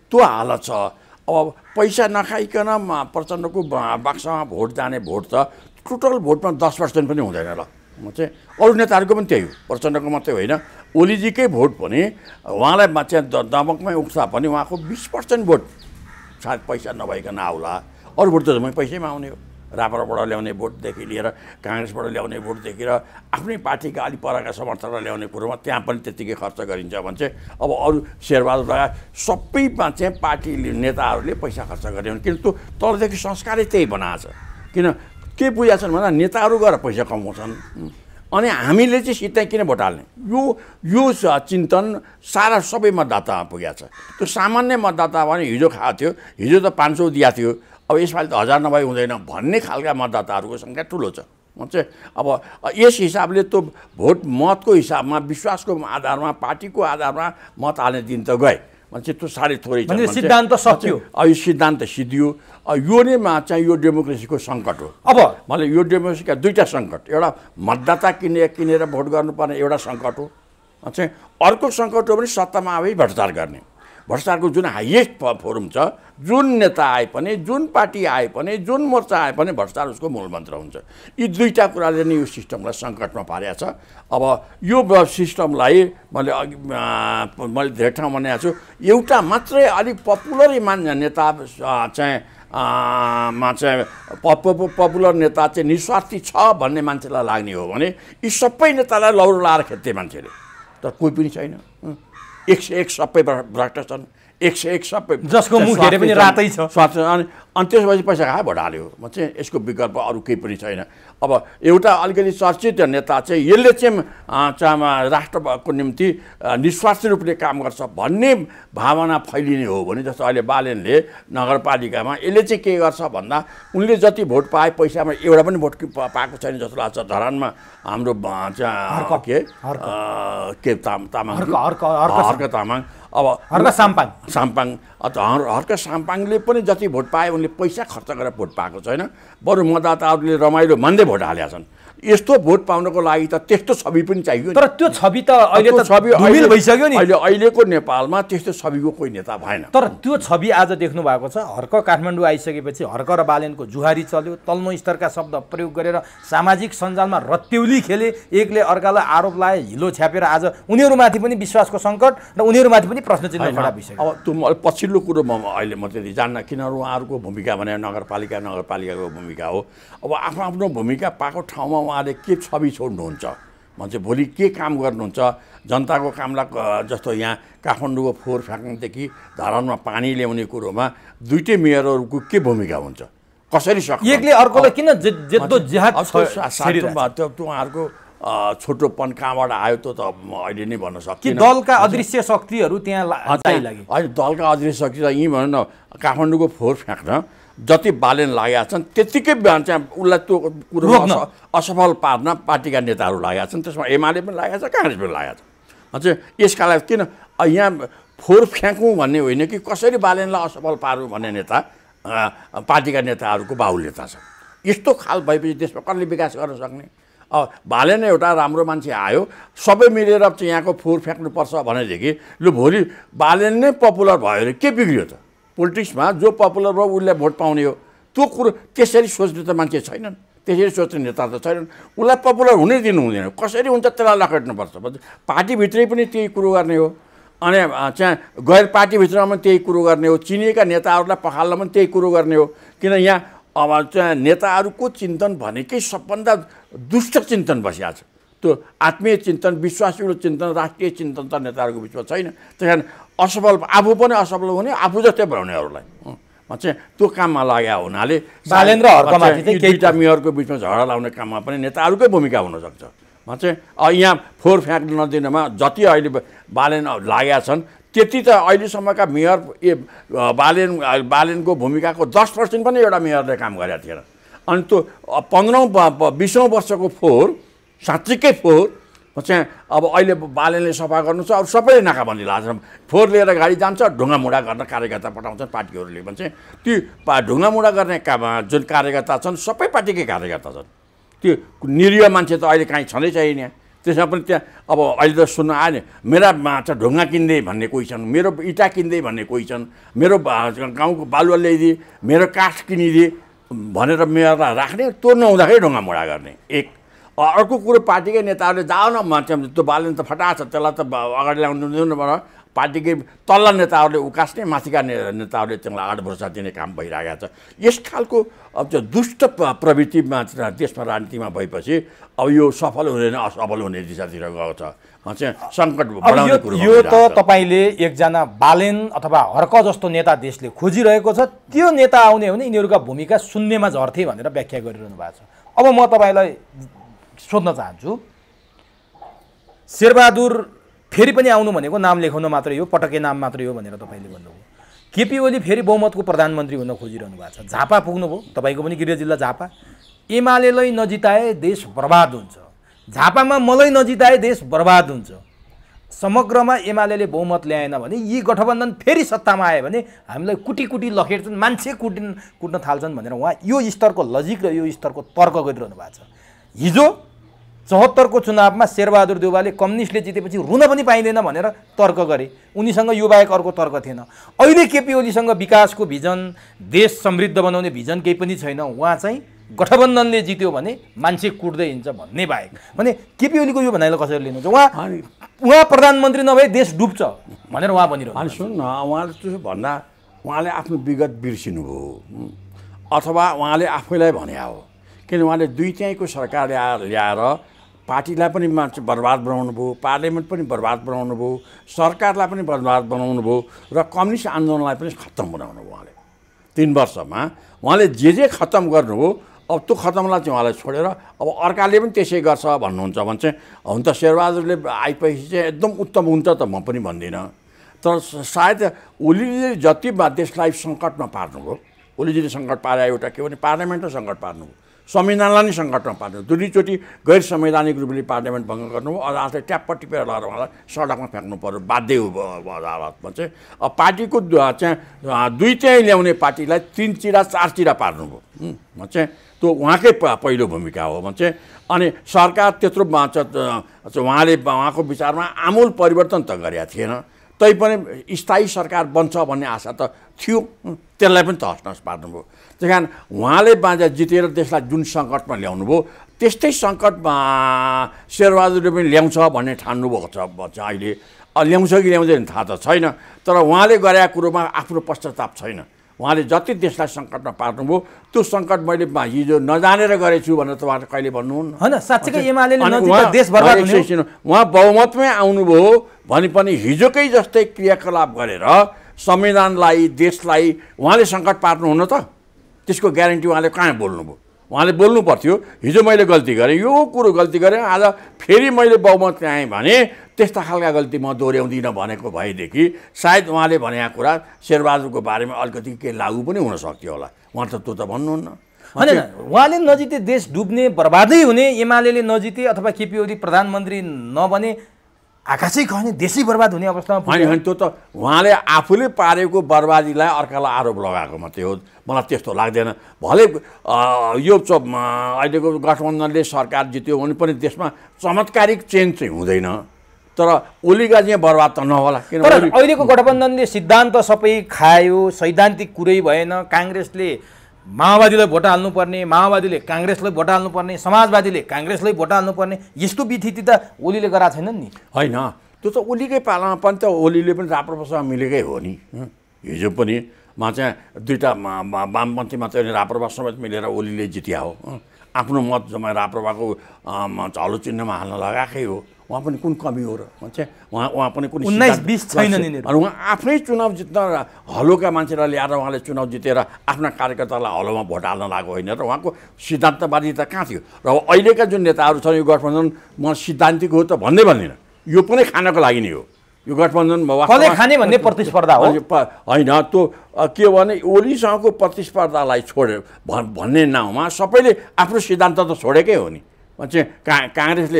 त्यो हालत छ। अब पैसा नखाइकन प्रचण्डको बाक्समा भोट जाने भोट त टोटल भोटमा दस पर्सेन्ट पनि हुँदैन र। म चाहिँ अरू नेताहरूको पनि त्यही हो, प्रचण्डको मात्रै होइन, ओलीजीकै भोट पनि उहाँलाई चाहिँ दमकमै उक्सा पनि उहाँको बिस पर्सेन्ट भोट सायद पैसा नभइकन आउला। अरू भोट त जम्मै पैसैमा आउने हो। राप्रबाट ल्याउने भोटदेखि लिएर काङ्ग्रेसबाट ल्याउने भोटदेखि र आफ्नै पार्टीका अलिक परका समर्थकलाई ल्याउने कुरोमा त्यहाँ पनि त्यत्तिकै खर्च गरिन्छ भने चाहिँ अब अरू शेरबहादुर लगायत सबैमा चाहिँ पार्टी नेताहरूले पैसा खर्च गर्ने किन त्यो तलदेखि संस्कारै त्यही बनाएको छ। किन के बुझाएको छन् भन्दा नेताहरू गएर पैसा कमाउँछन् अनि हामीले चाहिँ सिधै किन भोट हाल्ने, यो यो चिन्तन सारा सबै मतदातामा पुगेको छ। त्यो सामान्य मतदाता भने हिजो खाएको थियो, हिजो त पाँच सौ दिएको थियो, अब यसपालि त हजार नभए हुँदैन भन्ने खालका मतदाताहरूको सङ्ख्या ठुलो छ। म चाहिँ अब यस हिसाबले त भोट मतको हिसाबमा विश्वासको आधारमा पार्टीको आधारमा मत हाल्ने दिन त गए भने चाहिँ त्यो साह्रै थोरै छ। सिद्धान्त सकियो, यो सिद्धान्त सिद्धियो। यो नै चाहिँ यो डेमोक्रेसीको सङ्कट हो। अब मैले यो डेमोक्रेसीका दुईवटा सङ्कट, एउटा मतदाता किने किनेर भोट गर्नुपर्ने एउटा सङ्कट हो चाहिँ, अर्को सङ्कट हो भने सत्तामा आए भ्रष्टाचार गर्ने। भ्रष्टाचारको जुन हाइएस्ट फोरम छ, जुन नेता आए पनि जुन पार्टी आए पनि जुन मोर्चा आए पनि भ्रष्टाचार उसको मूल मन्त्र हुन्छ। यी दुईवटा कुराले नै यो सिस्टमलाई सङ्कटमा पारेको छ। अब यो सिस्टमलाई मैले अघि मैले धेरै ठाउँ भनेको छु, एउटा मात्रै अलिक पपुलर मान नेता चाहिँ मा चाहिँ पपुलर नेता चाहिँ निस्वार्थी छ भन्ने मान्छेलाई लाग्ने हो भने यी सबै नेतालाई लौरो लाएर खेद्थे मान्छेले, तर कोही पनि छैन। एक सय एक सबै भ्रष्ट छन्, एक सय एक सबै जसको मुख हेरे पनि रातै छ। अनि अनि त्यसपछि पैसा खायो भोट हाल्यो। म चाहिँ यसको विकल्प अरू केही पनि छैन। अब एउटा अलिकति चर्चित नेता चाहिँ यसले चाहिँ राष्ट्रको निम्ति निस्वार्थ रूपले काम गर्छ भन्ने भावना फैलिने हो भने, जस्तो अहिले बालेनले नगरपालिकामा यसले चाहिँ के गर्छ भन्दा उनले जति भोट पाए पैसामा एउटा पनि भोट पाएको छैन जस्तो लाग्छ। धरानमा हाम्रो चाहिँ के के तामाङ हर्क तामाङ अब हर्क साम्पाङ साम्पाङ हर्क साम्पाङले पनि जति भोट पाए उनले पैसा खर्च गरेर भोट पाएको छैन, बरु मतदाताहरूले रमाइलो मान्दै भोट हालेका छन्। यस्तो भोट पाउनको लागि त त्यस्तो छवि पनि चाहियो। तर त्यो छवि त अहिले त छवि धुमिल भइसक्यो नि। अहिले अहिलेको नेपालमा त्यस्तो छविको कोही नेता भएन। तर त्यो छवि आज देख्नु भएको छ। हर्क काठमाडौँ आइसकेपछि हर्क र बालेनको जुहारी चल्यो, तल्लो स्तरका शब्द प्रयोग गरेर सामाजिक सञ्जालमा रत्तेउली खेले, एकले अर्कालाई आरोप लाए, हिलो छ्यापेर आज उनीहरूमाथि पनि विश्वासको सङ्कट र उनीहरूमाथि पनि प्रश्न चिन्ह खडा भइसक्यो। अब त्यो पछिल्लो कुरो म अहिले म त्यति जान्न, किनभने उहाँहरूको भूमिका भने नगरपालिका नगरपालिकाको भूमिका हो। अब आफ्नो आफ्नो भूमिका पाएको ठाउँमा उहाँले के छवि छोड्नुहुन्छ, म चाहिँ भोलि के काम गर्नुहुन्छ, जनताको कामलाई जस्तो यहाँ काठमाडौँको फोहोर फ्याँक्नेदेखि धरानमा पानी ल्याउने कुरोमा दुईटै मेयरहरूको के भूमिका हुन्छ, कसरी सक्छ, एकले अर्कोलाई किन जेद्दोजेहद त्यो उहाँहरूको छोटोपन कहाँबाट आयो त्यो त अहिले नै भन्न सक्दिनँ। दलका अदृश्य शक्तिहरू त्यहाँ लागि होइन, दलका अदृश्य शक्ति त यहीँ भनौँ न, काठमाडौँको फोहोर फ्याँक्न जति बालेन लागेका छन् त्यत्तिकै चाहिँ उसलाई त्यो कुरो असफल पार्न पार्टीका नेताहरू लागेका छन्। त्यसमा एमाले पनि लागेको छ, काङ्ग्रेस पनि लागेको छ। चाहिँ यसका लागि किन यहाँ फोहोर फ्याँकौँ भन्ने होइन कि कसरी बालेनलाई असफल पारौँ भन्ने नेता पार्टीका नेताहरूको बाहुल्यता छ। यस्तो खाल भएपछि देशमा कसले विकास गर्न सक्ने? अब बालेन एउटा राम्रो मान्छे आयो, सबै मिलेर चाहिँ यहाँको फोहोर फ्याँक्नुपर्छ भनेदेखि लु भोलि बालेन नै पपुलर भयो भने के बिग्रियो त? पोलिटिक्समा जो पपुलर भयो उसलाई भोट पाउने हो, त्यो कुरो त्यसरी सोच्ने त मान्छे छैनन्, त्यसरी सोच्ने नेता त छैनन्। उसलाई पपुलर हुनै दिनु हुँदैन, कसरी हुन्छ त्यसलाई लखेट्नुपर्छ। पार्टीभित्रै पनि त्यही कुरो गर्ने हो, अनि चाहिँ गैर पार्टीभित्रमा पनि त्यही कुरो गर्ने हो, चिनिएका नेताहरूलाई पखाल्न पनि त्यही कुरो गर्ने हो। किन यहाँ अब चाहिँ नेताहरूको चिन्तन भनेकै सबभन्दा दुष्ट चिन्तन बसिएको छ। त्यो आत्मीय चिन्तन, विश्वासिलो चिन्तन, राष्ट्रिय चिन्तन त नेताहरूको बिचमा छैन। त्यस कारण असफल आफू पनि असफल हुने, आफू जस्तै बनाउनेहरूलाई चाहिँ त्यो काममा लाग्यो हुनाले बालेन र हर्कमाथि चाहिँ दुईवटा मेयरको बिचमा झगडा लाउने काममा पनि नेताहरूकै भूमिका हुनसक्छ। चाहिँ यहाँ फोहोर फ्याँक्न नदिनमा जति अहिले बालेन लागेका छन् त्यति त अहिलेसम्मका मेयर ए बालेन बालेनको भूमिकाको दस पर्सेन्ट पनि एउटा मेयरले काम गरेका थिएन। अनि त्यो पन्ध्रौँ बिसौँ वर्षको फोहोर, साँच्चीकै फोहोर चाहिँ अब अहिले बालेनले सफा गर्नु छ। अब सबैले नाकाबन्दी लाग्छ, फोहोर लिएर गाडी जान्छ, ढुङ्गामुढा गर्न कार्यकर्ता पठाउँछन् पार्टीहरूले भने चाहिँ ती पा ढुङ्गामुढा गर्ने काम जुन कार्यकर्ता छन् सबै पार्टीकै कार्यकर्ता छन्। त्यो निरीह मान्छे त अहिले काहीँ छँदै छैन। त्यसमा पनि त्यहाँ अब अहिले त सुन्न आयो नि मेरा चाहिँ ढुङ्गा किन्दै भन्ने कोही छन्, मेरो इँटा किन्दै भन्ने कोही छन्, मेरो गाउँको बालुवा ल्याइदिए, मेरो काठ किनिदिए भनेर मेयरलाई राख्ने, त्यो नहुँदाखेरि ढुङ्गा मोडा गर्ने। एक अर्को कुरो पार्टीकै नेताहरूले जाऊ न मान्छे त्यो बालन त फटा छ त्यसलाई त अगाडि ल्याउनु दिनु भनेर पार्टीकै तल्ला नेताहरूले उकास्ने, माथिका नेताहरूले त्यसलाई आठ वर्ष दिने काम भइरहेको छ। यस खालको अब त्यो दुष्ट प्रवृत्तिमा देशमा राजनीतिमा भएपछि अब यो सफल हुँदैन असफल हुने दिशातिर गएको छ चाहिँ सङ्कट बढाउने कुरो। यो त तपाईँले एकजना बालेन अथवा हर्क जस्तो नेता देशले खोजिरहेको छ, त्यो नेता आउने हो भने यिनीहरूका भूमिका शून्यमा झर्थे भनेर व्याख्या गरिरहनु भएको छ। अब म तपाईँलाई सोध्न चाहन्छु, शेरबहादुर फेरि पनि आउनु भनेको नाम लेखाउन मात्रै हो, पटके नाम मात्रै हो भनेर तपाईँले भन्नुभयो। केपी ओली फेरि बहुमतको प्रधानमन्त्री हुन खोजिरहनु भएको छ। झापा पुग्नुभयो, तपाईँको पनि गृह जिल्ला झापा। एमालेलाई नजिताए देश बर्बाद हुन्छ, झापामा मलाई नजिताए देश बर्बाद हुन्छ। समग्रमा एमाले बहुमत ल्याएन भने यी गठबन्धन फेरि सत्तामा आयो भने हामीलाई कुटी कुटी लखेट्छन्, मान्छे कुटिन कुट्न थाल्छन् भनेर उहाँ यो स्तरको लजिक र यो स्तरको तर्क गरिरहनु भएको छ। हिजो चौहत्तरको चुनावमा शेरबहादुर देउवाले कम्युनिस्टले जितेपछि रुन पनि पाइँदैन भनेर तर्क गरे, उनीसँग यो बाहेक अर्को तर्क थिएन। अहिले केपी ओलीसँग विकासको भिजन, देश समृद्ध बनाउने भिजन केही पनि छैन, उहाँ चाहिँ गठबन्धनले जित्यो भने मान्छे कुट्दै हिँड्छ भन्ने बाहेक। भने केपी ओलीको यो भनाइलाई कसरी लिनुहुन्छ? उहाँ उहाँ प्रधानमन्त्री नभए देश डुब्छ भनेर उहाँ भनिरहनु। अनि सुन न, उहाँले त्यसो भन्दा उहाँले आफ्नो विगत बिर्सिनु भयो अथवा उहाँले आफैलाई भने हो, किन उहाँले दुई त्याइको सरकार ल्याएर ल्याएर पार्टीलाई पनि मान्छे बर्बाद बनाउनु भयो, पार्लियामेन्ट पनि बर्बाद बनाउनु भयो, सरकारलाई पनि बर्बाद बनाउनु भयो र कम्युनिस्ट आन्दोलनलाई पनि खत्तम बनाउनु भयो। उहाँले तिन वर्षमा उहाँले जे जे खत्तम गर्नुभयो, अब त्यो खत्तमलाई चाहिँ उहाँलाई छोडेर अब अर्काले पनि त्यसै गर्छ भन्नुहुन्छ भने चाहिँ हुन त शेरबहादुरले आइपछि चाहिँ एकदम उत्तम हुन्छ त म पनि भन्दिनँ, तर सायद ओलीले जति देशलाई सङ्कटमा पार्नुभयो, ओलीजीले सङ्कट पारे एउटा के भने पार्लियामेन्टलाई सङ्कट पार्नुभयो, संविधानलाई नै सङ्कटमा पार्नु, दुईचोटि गैर संवैधानिक रूपले पार्लियामेन्ट भङ्ग गर्नुभयो, अदालतले ट्याप्प टिपेर लगाएर उहाँलाई सडकमा फ्याँक्नु पर्यो बाध्य भयो अदालतमा चाहिँ। अब पार्टीको चाहिँ दुई चाहिँ ल्याउने पार्टीलाई तिन चिरा चार चिरा पार्नुभयो चाहिँ, त्यो उहाँकै पहिलो भूमिका हो चाहिँ। अनि सरकार त्यत्रो उहाँले उहाँको विचारमा आमूल परिवर्तन त गरेका थिएन, तैपनि स्थायी सरकार बन्छ भन्ने आशा त थियो, त्यसलाई पनि तहस नहस पार्नुभयो। त्यही कारण उहाँले बाजा जितेर देशलाई जुन सङ्कटमा ल्याउनु भयो त्यस्तै सङ्कटमा शेरबहादुरले पनि ल्याउँछ भन्ने ठान्नुभएको छ अहिले। ल्याउँछ कि ल्याउँदैन थाहा त छैन, तर उहाँले गरेका कुरोमा आफ्नो पश्चाताप छैन। उहाँले जति देशलाई सङ्कटमा पार्नुभयो त्यो सङ्कट मैले हिजो नजानेर गरेछु भनेर त उहाँले कहिले भन्नुहुन्न होइन। साँच्चै एमालेले नजिता देश बर्बाद हुने, उहाँ बहुमतमै आउनुभयो भने पनि हिजोकै जस्तै क्रियाकलाप गरेर संविधानलाई देशलाई उहाँले सङ्कट पार्नुहुन्न त, त्यसको ग्यारेन्टी उहाँले कहाँ बोल्नुभयो? उहाँले बोल्नु पर्थ्यो हिजो मैले गल्ती गरेँ, यो कुरो गल्ती गरेँ, आज फेरि मैले बहुमत ल्याएँ भने त्यस्ता खालका गल्ती म दोहोऱ्याउँदिनँ भनेको भएदेखि सायद उहाँले भनेको कुरा शेरबहादुरको बारेमा अलिकति के लागु पनि हुन सक्थ्यो होला। उहाँ त त्यो त भन्नुहुन्न। होइन, उहाँले नजिते देश डुब्ने बर्बादै हुने, एमाले नजिते अथवा केपी ओली प्रधानमन्त्री नबने आकाशै खस्ने, देशै बर्बाद हुने अवस्थामा होइन होइन, त्यो त उहाँले आफूले पारेको बर्बादीलाई अर्कालाई आरोप लगाएको मात्रै हो। मलाई त्यस्तो लाग्दैन। भले यो अहिलेको गठबन्धनले सरकार जित्यो भने पनि देशमा चमत्कारिक चेन्ज चाहिँ हुँदैन, तर ओलीका चाहिँ बर्बाद त नहोला। किनभने अहिलेको गठबन्धनले सिद्धान्त सबै खायो, सैद्धान्तिक कुरै भएन। काङ्ग्रेसले माओवादीलाई भोट हाल्नुपर्ने, माओवादीले काङ्ग्रेसलाई भोट हाल्नुपर्ने, समाजवादीले काङ्ग्रेसलाई भोट हाल्नुपर्ने, यस्तो विथिति त ओलीले गराएको छैनन् नि। होइन, त्यो त ओलीकै पालामा पनि त ओलीले पनि राप्रपासँग मिलेकै हो नि। हिजो पनि मा चाहिँ दुईवटा वामपन्थी मात्रै राप्रपा समेत मिलेर ओलीले जित्या हो। आफ्नो मत जम्मा राप्रपाको हलो चिन्हमा हाल्न लगाएकै हो। उहाँ पनि कुन कमी हो र चाहिँ उहाँ उहाँ पनि कुन उन्नाइस बिस छैन नि। अनि उहाँ आफ्नै चुनाव जित्न हलोका मान्छेलाई ल्याएर उहाँले चुनाव जितेर आफ्ना कार्यकर्तालाई हलोमा भोट हाल्न लागेको होइन र उहाँको सिद्धान्तवादी त कहाँ थियो। र अहिलेका जुन नेताहरू छन् यो गठबन्धन म सिद्धान्तिक हो त भन्दै भन्दिनँ, यो पनि खानको लागि नै हो। यो गठबन्धन खाने भन्ने प्रतिस्पर्धा हो होइन। त्यो के भने ओलीसँगको प्रतिस्पर्धालाई छोड्यो भन्ने नाउँमा सबैले आफ्नो सिद्धान्त त छोडेकै हो नि। चाहिँ का काङ्ग्रेसले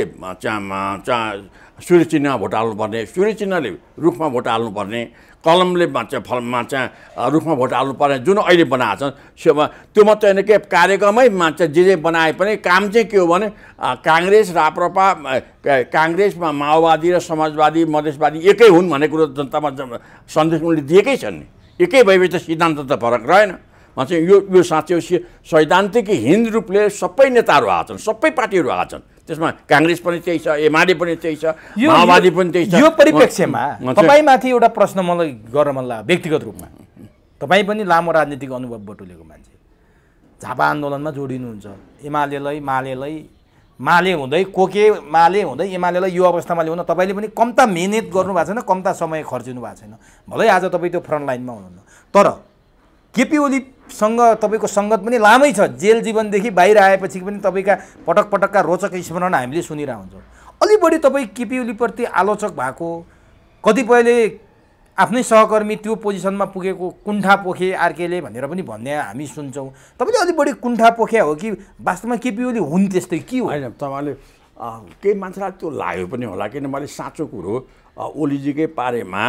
सूर्य चिन्हमा भोट हाल्नुपर्ने, सूर्य चिन्हले रुखमा भोट हाल्नुपर्ने, कलमले चाहिँ फलमा चाहिँ रुखमा भोट हाल्नुपर्ने जुन अहिले बनाएको छन् त्यो मात्रै होइन के कार्यक्रमै चाहिँ जे जे बनाए पनि काम चाहिँ के हो भने काङ्ग्रेस राप्रपा काङ्ग्रेसमा माओवादी र समाजवादी मधेसवादी एकै हुन् भन्ने कुरो जनतामा सन्देश उनले दिएकै छन् नि। एकै भएपछि त सिद्धान्त त फरक रहेन। चाहिँ यो यो साँच्चै सैद्धान्तिक हिन्द रूपले सबै नेताहरू आएको छन्, सबै पार्टीहरू आएको छन्। त्यसमा काङ्ग्रेस पनि त्यही छ, एमाले पनि त्यही छ, माओवादी पनि त्यही छ। यो परिप्रेक्ष्यमा तपाईँमाथि एउटा प्रश्न मलाई गर्न मन लाग्यो व्यक्तिगत रूपमा। तपाईँ पनि लामो राजनीतिक अनुभव बटुलेको मान्छे, झापा आन्दोलनमा जोडिनुहुन्छ, एमालेलाई मालेलाई माले हुँदै कोके माले हुँदै एमालेलाई यो अवस्थामा ल्याउन तपाईँले पनि कम्ता मेहनत गर्नुभएको छैन, कम्ता समय खर्चिनु भएको छैन। भलै आज तपाईँ त्यो फ्रन्ट लाइनमा हुनुहुन्न, तर केपी ओलीसँग तपाईँको सङ्गत पनि लामै छ। जेल जीवनदेखि बाहिर आएपछि पनि तपाईँका पटक पटकका रोचक स्मरण हामीले सुनिरहेको हुन्छौँ। अलि बढी तपाईँ केपी ओलीप्रति आलोचक भएको, कतिपयले आफ्नै सहकर्मी त्यो पोजिसनमा पुगेको कुण्ठा पोखे आर्केले भनेर पनि भन्ने हामी सुन्छौँ। तपाईँले अलि बढी कुण्ठा पोखे हो कि वास्तवमा केपी ओली हुन् त्यस्तै के हो? होइन, तपाईँले केही मान्छेलाई त्यो लाग्यो पनि होला, किन मैले साँचो कुरो ओलीजीकै बारेमा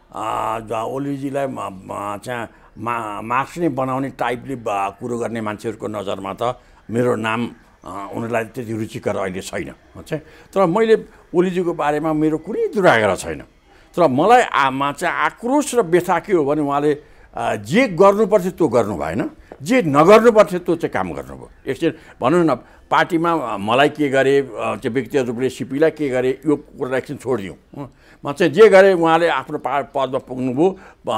ओलीजीलाई चाहिँ मा मार्क्स नै बनाउने टाइपले कुरो गर्ने मान्छेहरूको नजरमा त मेरो नाम उनीहरूलाई त्यति रुचिकर अहिले छैन चाहिँ। तर मैले ओलीजीको बारेमा मेरो कुनै दुराग्रह छैन। तर मलाई आमा चाहिँ आक्रोश र व्यथा के हो भने उहाँले जे गर्नुपर्छ त्यो गर्नु भएन, जे नगर्नुपर्छ त्यो चाहिँ काम गर्नुभयो। एकछिन भनौँ न, पार्टीमा मलाई के गरे चाहिँ व्यक्तिगत रूपले सिपीलाई के गरे यो कुरा एकछिन छोडिदिउँ। म चाहिँ जे गरेँ उहाँले आफ्नो पा पदमा पुग्नुभयो,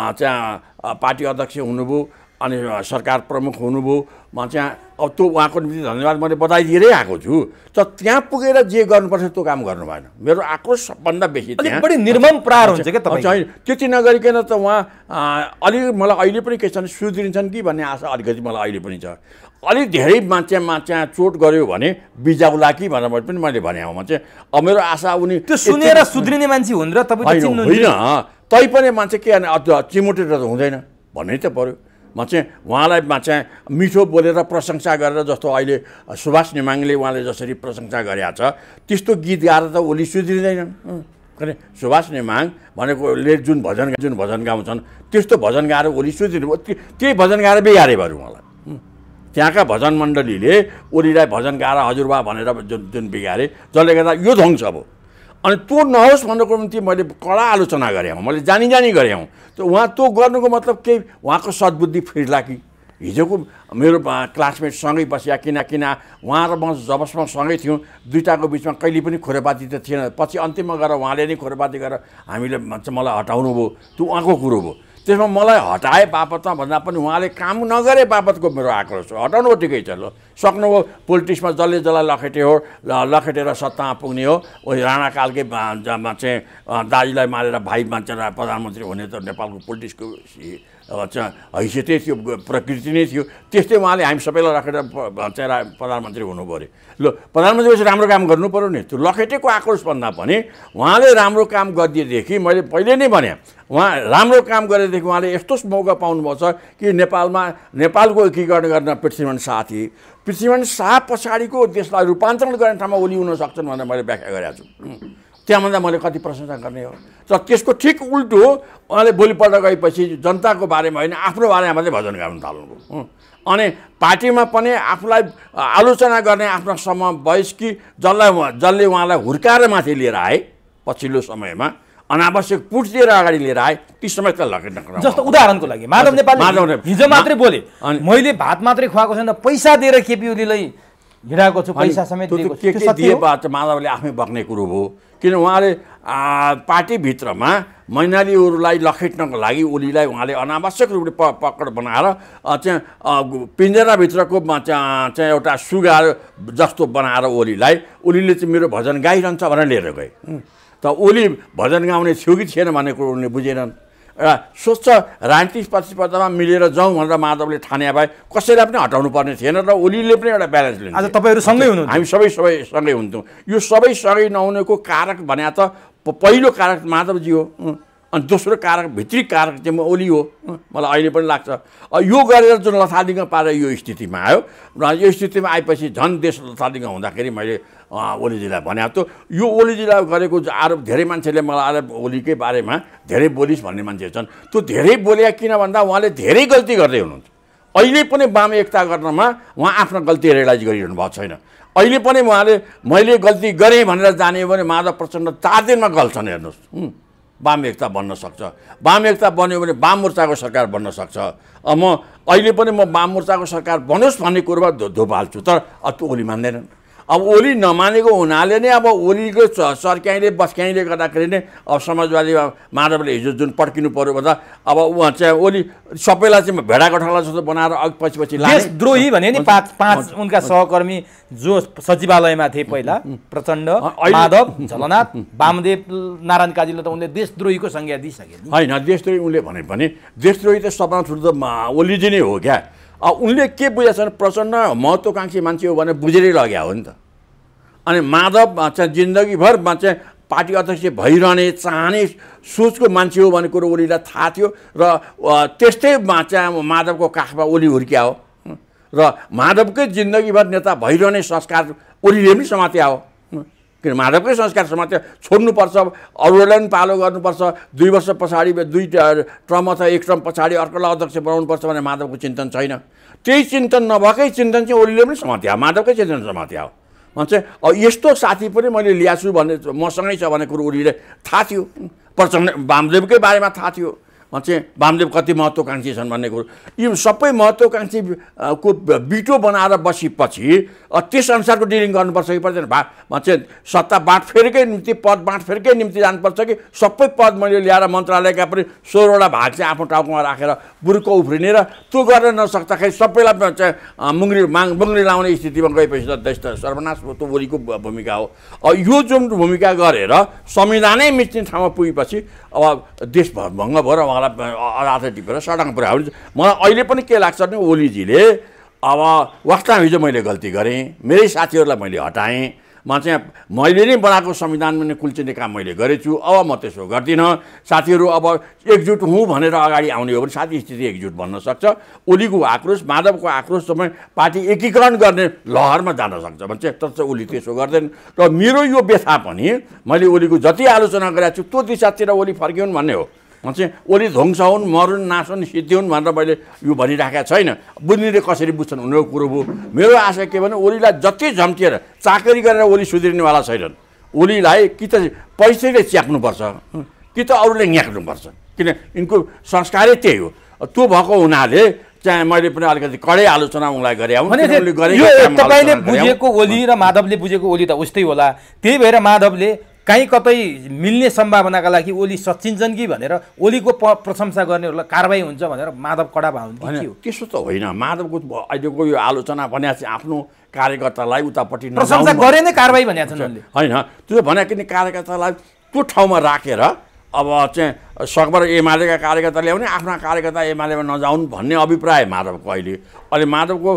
चाहिँ पार्टी अध्यक्ष हुनुभयो, अनि सरकार प्रमुख हुनुभयो। म चाहिँ अब त्यो उहाँको निम्ति धन्यवाद मैले बधाई दिएरै आएको छु। तर त्यहाँ पुगेर जे गर्नुपर्छ त्यो काम गर्नु भएन। मेरो आक्रोश सबभन्दा बेसी त्यहाँ बढी निर्मम प्रहार हुन्छ क्या तपाईँ। त्यति नगरिकन त उहाँ अलि मलाई अहिले पनि के छ भने सुध्रिन्छन् कि भन्ने आशा अलिकति मलाई अहिले पनि छ। अलिक धेरै मान्छे मान्छे चोट गऱ्यो भने बिजाउला कि भनेर पनि मैले भने हो। म चाहिँ अब मेरो आशा उनी त्यो सुनेर सुध्रिने मान्छे हुन् र तपाईँ होइन, तैपनि मान्छे के चिमोटेर त हुँदैन भन्नै त पर्यो। म चाहिँ उहाँलाई चाहिँ मिठो बोलेर प्रशंसा गरेर, जस्तो अहिले सुभाष नेमाङले उहाँले जसरी प्रशंसा गरेका छ त्यस्तो गीत गाएर त ओली सुध्रिँदैनन्। किन सुभाष नेमाङ भनेकोले जुन भजन जुन भजन गाउँछन् त्यस्तो भजन गाएर ओली सुध्रिनु, त्यही भजन गाएर बिगारे भयो उहाँलाई। त्यहाँका भजन मण्डलीले ओलीलाई भजन गाएर हजुरबा भनेर जुन जुन बिगारे, जसले गर्दा यो ध्वंस भयो। अनि त्यो नहोस् भन्नुको निम्ति मैले कडा आलोचना गरेँ, मैले जानी जानी गरेँ हौँ। त उहाँ त्यो गर्नुको मतलब केही उहाँको सद्बुद्धि फिर्ला कि हिजोको मेरो क्लासमेट सँगै बसिया किन किन उहाँ र म जबसम्म सँगै थियौँ, दुईटाको बिचमा कहिले पनि खोरेपाती त थिएन। पछि अन्तिममा गएर उहाँले नै खोरेपाती गरेर हामीले मलाई हटाउनु भयो, त्यो उहाँको कुरो भयो। त्यसमा मलाई हटाए बापतमा भन्दा पनि उहाँले काम नगरे बापतको मेरो आक्रोश हो। हटाउनु ठिकै छ, ल सक्नुभयो। पोलिटिक्समा जसले जसलाई लखेटे हो लखेटेर सत्तामा पुग्ने हो। ओ राणाकालकै चाहिँ दाजुलाई मारेर भाइ मान्छे प्रधानमन्त्री हुने त नेपालको पोलिटिक्सको चाहिँ हैसियतै थियो, प्रकृति नै थियो। त्यस्तै उहाँले हामी सबैलाई राखेर चाहिँ प्रधानमन्त्री हुनु पऱ्यो। ल प्रधानमन्त्री भएपछि राम्रो काम गर्नु पऱ्यो नि। त्यो लखेटेको आक्रोश भन्दा पनि उहाँले राम्रो काम गरिदिएदेखि मैले पहिले नै भने उहाँ राम्रो काम गरेदेखि उहाँले यस्तो मौका पाउनुभएको छ कि नेपालमा नेपालको एकीकरण गर्न पृथ्वीनारायण शाह थिए। पृथ्वीनारायण शाह पछाडिको देशलाई रूपान्तरण गर्ने ठाउँमा ओली हुन सक्छन् भनेर मैले व्याख्या गरेको छु। त्यहाँभन्दा मैले कति प्रशंसा गर्ने हो। तर त्यसको ठिक उल्टो उहाँले भोलिपल्ट गएपछि जनताको बारेमा होइन आफ्नो बारेमा मात्रै भजन गाउनु थाल्नुभयो। अनि पार्टीमा पनि आफूलाई आलोचना गर्ने आफ्नो सम वयस्की जसलाई जसले उहाँलाई हुर्काएर माथि लिएर आए पछिल्लो समयमा अनावश्यक पुट दिएर अगाडि लिएर आए ती समेत लखेट्न। जस्तो उदाहरणको लागि माधव नेपालले हिजो मात्रै बोले, मैले भात मात्रै खुवाएको छैन, पैसा दिएर केपी ओलीलाई हिँडाएको छु, पैसा समेत दिएको छु। के दिए बात माधवले आफै बग्ने कुरो हो। किन उहाँले पार्टीभित्रमा मैनालीहरूलाई लखेट्नको लागि ओलीलाई उहाँले अनावश्यक रूपले प पकड बनाएर चाहिँ पिन्जराभित्रको चाहिँ एउटा सुगा जस्तो बनाएर ओलीलाई ओलीले चाहिँ मेरो भजन गाइरहन्छ भनेर लिएर गए। त ओली भजन गाउने थियो कि थिएन भन्ने कुरो उनले बुझेनन्। एउटा स्वच्छ राजनीतिक प्रतिस्पर्धामा मिलेर जाउँ भनेर माधवले ठाने भए कसैलाई पनि हटाउनु पर्ने थिएन र ओलीले पनि एउटा ब्यालेन्स लिन्छ। आज तपाईँहरू सँगै हुनुहुन्छ, हामी सबै सबै सँगै हुन्थ्यौँ। यो सबै सँगै नहुनेको कारक भने त पहिलो कारक माधवजी हो। अनि दोस्रो कारक भित्री कारक चाहिँ म ओली हो मलाई अहिले पनि लाग्छ यो गरेर जुन लथालिङ्ग पारेर यो स्थितिमा आयो र यो स्थितिमा आएपछि झन् देश लथालिङ्ग हुँदाखेरि मैले ओलीजीलाई भने त यो ओलीजीलाई गरेको आरोप धेरै मान्छेले मलाई आएर ओलीकै बारेमा धेरै बोलिस् भन्ने मान्छेहरू छन् त्यो धेरै बोले किन भन्दा उहाँले धेरै गल्ती गर्दै हुनुहुन्छ अहिले पनि वाम एकता गर्नमा उहाँ आफ्नो गल्ती रियलाइज गरिरहनु भएको छैन अहिले पनि उहाँले मैले गल्ती गरेँ भनेर जाने हो भने माधव प्रचण्ड चार दिनमा गल्छन् हेर्नुहोस् वाम एकता बन्न सक्छ वाम एकता बन्यो भने वाम मोर्चाको सरकार बन्न सक्छ म अहिले पनि म वाम मोर्चाको सरकार बनोस् भन्ने कुरोमा धोप हाल्छु तर अब त्यो ओली मान्दैनन् अब ओली नमानेको हुनाले नै अब ओलीको सर्क्याइले बस्क्याइले गर्दाखेरि नै अब समाजवादी माधवले हिजो जुन पड्किनु पऱ्यो भन्दा अब उहाँ चाहिँ ओली सबैलाई चाहिँ भेडागोठाला जस्तो बनाएर अघि पछि पछि देशद्रोही भने नि पाँच पाँच उनका सहकर्मी जो सचिवालयमा थिए पहिला प्रचण्ड माधव झलनाथ वामदेव नारायण काजीले त उनले देशद्रोहीको संज्ञा दिइसके होइन देशद्रोही उनले भने पनि देशद्रोही त सबभन्दा ठुलो त ओलीजी नै हो क्या उनले के बुझेको छ भने प्रचण्ड महत्त्वकांक्षी मान्छे हो भने बुझेरै लग्या हो नि त अनि माधव चाहिँ जिन्दगीभर चाहिँ पार्टी अध्यक्ष भइरहने चाहने सोचको मान्छे हो भन्ने कुरो ओलीलाई थाहा थियो र त्यस्तै चाहिँ माधवको काखमा ओली हुर्किया हो र माधवकै जिन्दगीभर नेता भइरहने संस्कार ओलीले पनि समात्या हो किन माधवकै संस्कार समात्या छोड्नुपर्छ अरूलाई पनि पालो गर्नुपर्छ दुई वर्ष पछाडि दुई ट्रम अथवा एक ट्रम पछाडि अर्कोलाई अध्यक्ष बनाउनुपर्छ भने माधवको चिन्तन छैन त्यही चिन्तन नभएकै चिन्तन चाहिँ ओलीले पनि समात्या माधवकै चिन्तन समात्या हो म चाहिँ यस्तो साथी पनि मैले ल्याएको छु भन्ने मसँगै छ भन्ने कुरो ओलीले थाहा थियो प्रचण्ड वामदेवकै बारेमा थाहा थियो म चाहिँ वामदेव कति महत्त्वकांक्षी छन् भन्ने कुरो यी सबै महत्त्वकांक्षी को बिटो बनाएर बसेपछि त्यस अनुसारको डिलिङ गर्नुपर्छ कि पर्दैन भा म चाहिँ सत्ता बाँडफेरकै निम्ति पद बाँडफेरकै निम्ति जानुपर्छ कि सबै पद मैले ल्याएर मन्त्रालयका पनि सोह्रवटा भाग चाहिँ आफ्नो टाउकोमा राखेर बुर्को उफ्रिने र त्यो गर्न नसक्दाखेरि सबैलाई चाहिँ मुङ्ग्री माग मुङ्ग्री लाउने स्थितिमा गएपछि त देश त सर्वनाश त्यो ओलीको भूमिका हो यो जुन भूमिका गरेर संविधानै मिच्ने ठाउँमा पुगेपछि अब देश भङ्ग भएर उहाँलाई अदालतले टिपेर सडक पुऱ्यायो मलाई अहिले पनि के लाग्छ भने ओलीजीले अब वास्तवमा हिजो मैले गल्ती गरेँ मेरै साथीहरूलाई मैले हटाएँ म चाहिँ मैले नै बनाएको संविधानमा नै कुल्चिने काम मैले गरेछु अब म त्यसो गर्दिनँ साथीहरू अब एकजुट हुँ भनेर अगाडि आउने हो भने साथी स्थिति एकजुट बन्न सक्छ ओलीको आक्रोश माधवको आक्रोश तपाईँ पार्टी एकीकरण गर्ने लहरमा जान सक्छ भने चाहिँ तर चाहिँ ओली त्यसो गर्दैन र मेरो यो व्यथा पनि मैले ओलीको जति आलोचना गरेको छु त्यो दिशातिर ओली फर्किउन् भन्ने हो म चाहिँ ओली ध्वंस हुन् मरुन् नासुन् सिद्धिउन् भनेर मैले यो भनिराखेको छैन बुझ्नेले कसरी बुझ्छन् उनीहरूको कुरो भयो मेरो आशा के भने ओलीलाई जति झम्टिएर चाकरी गरेर ओली सुध्रिनेवाला छैनन् ओलीलाई कि त पैसैले च्याक्नुपर्छ कि त अरूले न्याक्नुपर्छ किन यिनको संस्कारै त्यही हो त्यो भएको हुनाले चाहिँ मैले पनि अलिकति कडै आलोचना उनलाई गरेँ तपाईँले बुझेको ओली र माधवले बुझेको ओली त उस्तै होला त्यही भएर माधवले कहीँ कतै मिल्ने सम्भावनाका लागि ओली सचिन्छन् कि भनेर ओलीको प्रशंसा गर्नेहरूलाई कारबाही हुन्छ भनेर माधव कडा भाउ त्यसो त होइन माधवको अहिलेको यो आलोचना भने चाहिँ आफ्नो कार्यकर्तालाई उतापट्टि प्रशंसा गरे नै कारबाही भनेका छन् उनले होइन त्यो भने किन कार्यकर्तालाई त्यो ठाउँमा राखेर अब चाहिँ सकभर एमालेका कार्यकर्ता ल्याउने आफ्ना कार्यकर्ता एमालेमा नजाउन् भन्ने अभिप्राय माधवको अहिले अहिले माधवको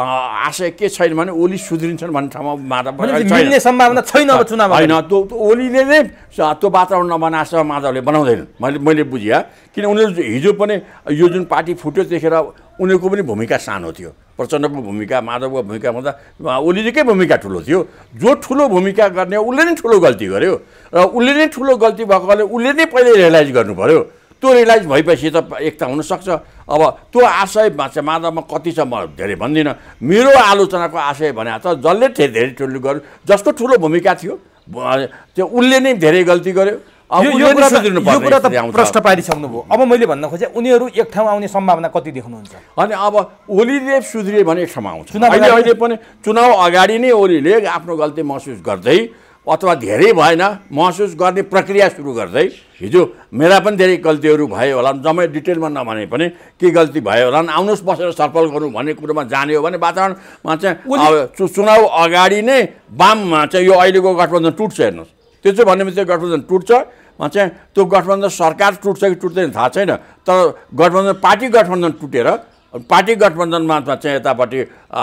आशय के छैन भने ओली सुध्रिन्छन् भन्ने ठाउँमा माधव मिल्ने सम्भावना छैन अब चुनाव होइन त्यो ओलीले नै त्यो वातावरण नबनाएछ माधवले बनाउँदैनन् मैले मैले बुझिया किन उनीहरू हिजो पनि यो जुन पार्टी फुट्यो त्यतिखेर उनीहरूको पनि भूमिका सानो थियो प्रचण्डको भूमिका माधवको भूमिका भन्दा ओलीजीकै भूमिका ठुलो थियो जो ठुलो भूमिका गर्ने उसले नै ठुलो गल्ती गर्यो र उसले नै ठुलो गल्ती भएकोले उसले नै पहिले रियलाइज गर्नु पर्यो त्यो रियलाइज भएपछि त एकता हुनसक्छ अब त्यो आशय चाहिँ माधवमा कति छ म धेरै भन्दिनँ मेरो आलोचनाको आशय भने त जसले धेरै ठुलो गर्यो जसको ठुलो भूमिका थियो त्यो उसले नै धेरै गल्ती गर्यो यो कुरा त प्रश्न पारिसक्नुभयो अब मैले भन्न खोजेँ उनीहरू एक ठाउँ आउने सम्भावना कति देख्नुहुन्छ अनि अब ओलीले सुध्रियो भने एक ठाउँमा आउँछ अहिले अहिले पनि चुनाव अगाडि नै ओलीले आफ्नो गल्ती महसुस गर्दै अथवा धेरै भएन महसुस गर्ने प्रक्रिया सुरु गर्दै हिजो मेरा पनि धेरै गल्तीहरू भयो होला जम्मै डिटेलमा नभने पनि के गल्ती भयो होला आउनुहोस् बसेर छलफल गरौँ भन्ने कुरोमा जाने हो भने वातावरणमा चाहिँ चुनाव अगाडि नै वाममा चाहिँ यो अहिलेको गठबन्धन टुट्छ हेर्नुहोस् त्यो चाहिँ भन्ने बित्तिकै गठबन्धन टुट्छ चाहिँ त्यो गठबन्धन सरकार टुट्छ कि टुट्दैन थाहा छैन तर गठबन्धन पार्टी गठबन्धन टुटेर पार्टी गठबन्धनमा चाहिँ यतापट्टि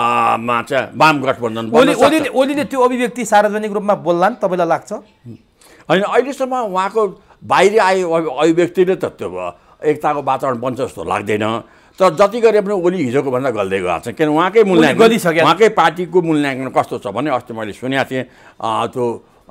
चाहिँ वाम गठबन्धन ओलीले त्यो अभिव्यक्ति सार्वजनिक रूपमा बोल्लान् तपाईँलाई लाग्छ होइन अहिलेसम्म उहाँको बाहिरी आए अभिव्यक्तिले त त्यो एकताको वातावरण बन्छ जस्तो लाग्दैन। तर जति गरे पनि ओली हिजोको भन्दा गल्दै गएको छ, किन उहाँकै मूल्याङ्कन उहाँकै पार्टीको मूल्याङ्कन कस्तो छ भने अस्ति मैले सुनेको थिएँ त्यो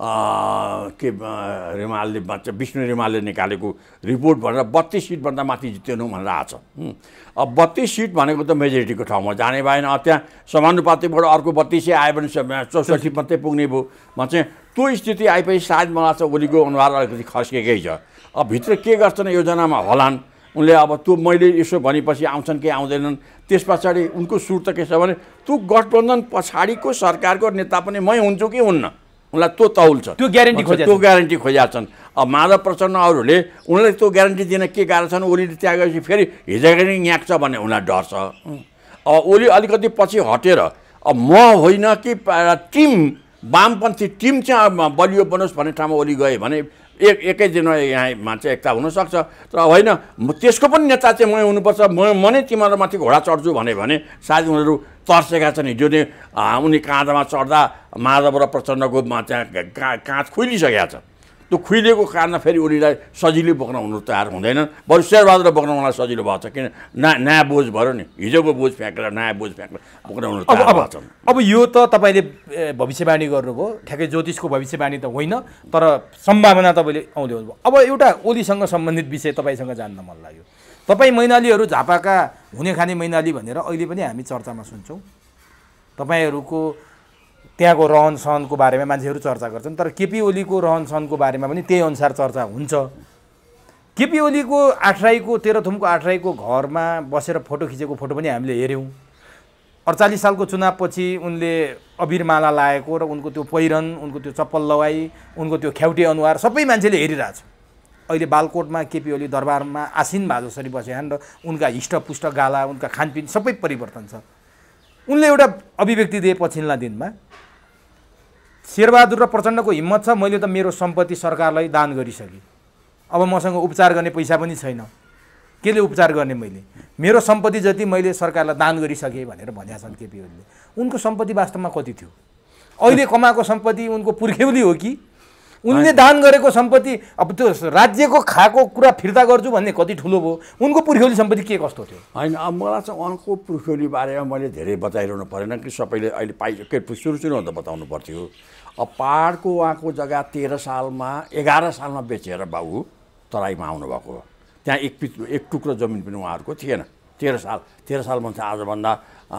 के रिमालले विष्णु रिमालले निकालेको रिपोर्ट भनेर बत्तिस सिटभन्दा माथि जितेनौँ भनेर आएको छ। अब बत्तिस सिट भनेको त मेजोरिटीको ठाउँमा जाने भएन, त्यहाँ समानुपातिबाट अर्को बत्तिसै आयो भने चौसठी मात्रै पुग्ने भयो। म चाहिँ त्यो स्थिति आएपछि सायद मलाई चाहिँ ओलीको अनुहार अलिकति खस्केकै छ। अब भित्र के गर्छन् योजनामा होलान् उनले, अब त्यो मैले यसो भनेपछि आउँछन् कि आउँदैनन्। त्यस पछाडि उनको सुर त के छ भने त्यो गठबन्धन पछाडिको सरकारको नेता पनि मै हुन्छु कि हुन्न, उनलाई त्यो तौल छ, त्यो ग्यारेन्टी खोजे त्यो ग्यारेन्टी खोजेका छन्। अब माधव प्रचण्ड अरूले उनलाई त्यो ग्यारेन्टी दिन के गाह्रो छन्, ओलीले त्यहाँ गएपछि फेरि हिजोकै नै न्याक्छ भन्ने उनलाई डर छ। अब ओली अलिकति पछि हटेर अब म होइन कि टिम वामपन्थी टिम चाहिँ बलियो बनोस् भन्ने ठाउँमा ओली गए भने एक एकै दिनमा यहाँमा चाहिँ एकता हुनसक्छ। तर होइन त्यसको पनि नेता चाहिँ मै हुनुपर्छ, म म नै तिमीहरूमाथि घोडा चढ्छु भने भने सायद उनीहरू तर्सेका छन्। हिजो नै उनी काँधमा चढ्दा माधव र प्रचण्डको चाहिँ काँध खुइलिसकेका छ। त्यो खुइलिएको कारणमा फेरि ओलीलाई सजिलै बोक्न हुनु तयार हुँदैन, बरु शेरबहादुर बोक्न उनलाई सजिलो भएको छ, किन नयाँ नयाँ बोझ भएर नि हिजोको बोझ फ्याँकेर नयाँ बोझ फ्याँकेर बोक्न हुनु तयार भएको छ। अब यो त तपाईँले भविष्यवाणी गर्नुभयो, ठ्याक्कै ज्योतिषको भविष्यवाणी त होइन, तर सम्भावना तपाईँले औल्याउनु भयो। अब एउटा ओलीसँग सम्बन्धित विषय तपाईँसँग जान्न मन लाग्यो। तपाईँ मैनालीहरू झापाका हुने खाने मैनाली भनेर अहिले पनि हामी चर्चामा सुन्छौँ। तपाईँहरूको त्यहाँको रहन सहनको बारेमा मान्छेहरू चर्चा गर्छन्, तर केपी ओलीको रहन सहनको बारेमा पनि त्यही अनुसार चर्चा हुन्छ। केपी ओलीको आठराईको तेह्रथुमको आठराईको घरमा बसेर फोटो खिचेको फोटो पनि हामीले हेऱ्यौँ। अडचालिस सालको चुनावपछि उनले अबिरमाला लगाएको र उनको त्यो पहिरन, उनको त्यो चप्पल लगाई, उनको त्यो ख्याउटे अनुहार सबै मान्छेले हेरिरहेछ। अहिले बालकोटमा केपी ओली दरबारमा आसीन भए जसरी बसेछन् र उनका हिष्टपुष्ट गाला, उनका खानपिन सबै परिवर्तन छ। उनले एउटा अभिव्यक्ति दिए पछिल्ला दिनमा, शेरबहादुर र प्रचण्डको हिम्मत छ, मैले त मेरो सम्पत्ति सरकारलाई दान गरिसकेँ, अब मसँग उपचार गर्ने पैसा पनि छैन, केले उपचार गर्ने, मैले मेरो सम्पत्ति जति मैले सरकारलाई दान गरिसकेँ भनेर भनेका छन् केपी ओलीले। उनको सम्पत्ति वास्तवमा कति थियो? अहिले कमाएको सम्पत्ति उनको पुर्ख्यौली हो कि उनले दान गरेको सम्पत्ति? अब त्यो राज्यको खाएको कुरा फिर्ता गर्छु भन्ने कति ठुलो भयो, उनको पुर्ख्यौली सम्पत्ति के कस्तो थियो? होइन, अब मलाई चाहिँ उहाँको पुर्ख्यौली बारेमा मैले धेरै बताइरहनु परेन कि सबैले अहिले पाइ के सुरु सुरुमा त बताउनु पर्थ्यो। अब पाहाडको उहाँको जग्गा तेह्र सालमा एघार सालमा बेचेर बाबु तराईमा आउनुभएको हो। त्यहाँ एक पिच एक टुक्रो जमिन पनि उहाँहरूको थिएन। तेह्र साल तेह्र सालमा चाहिँ आजभन्दा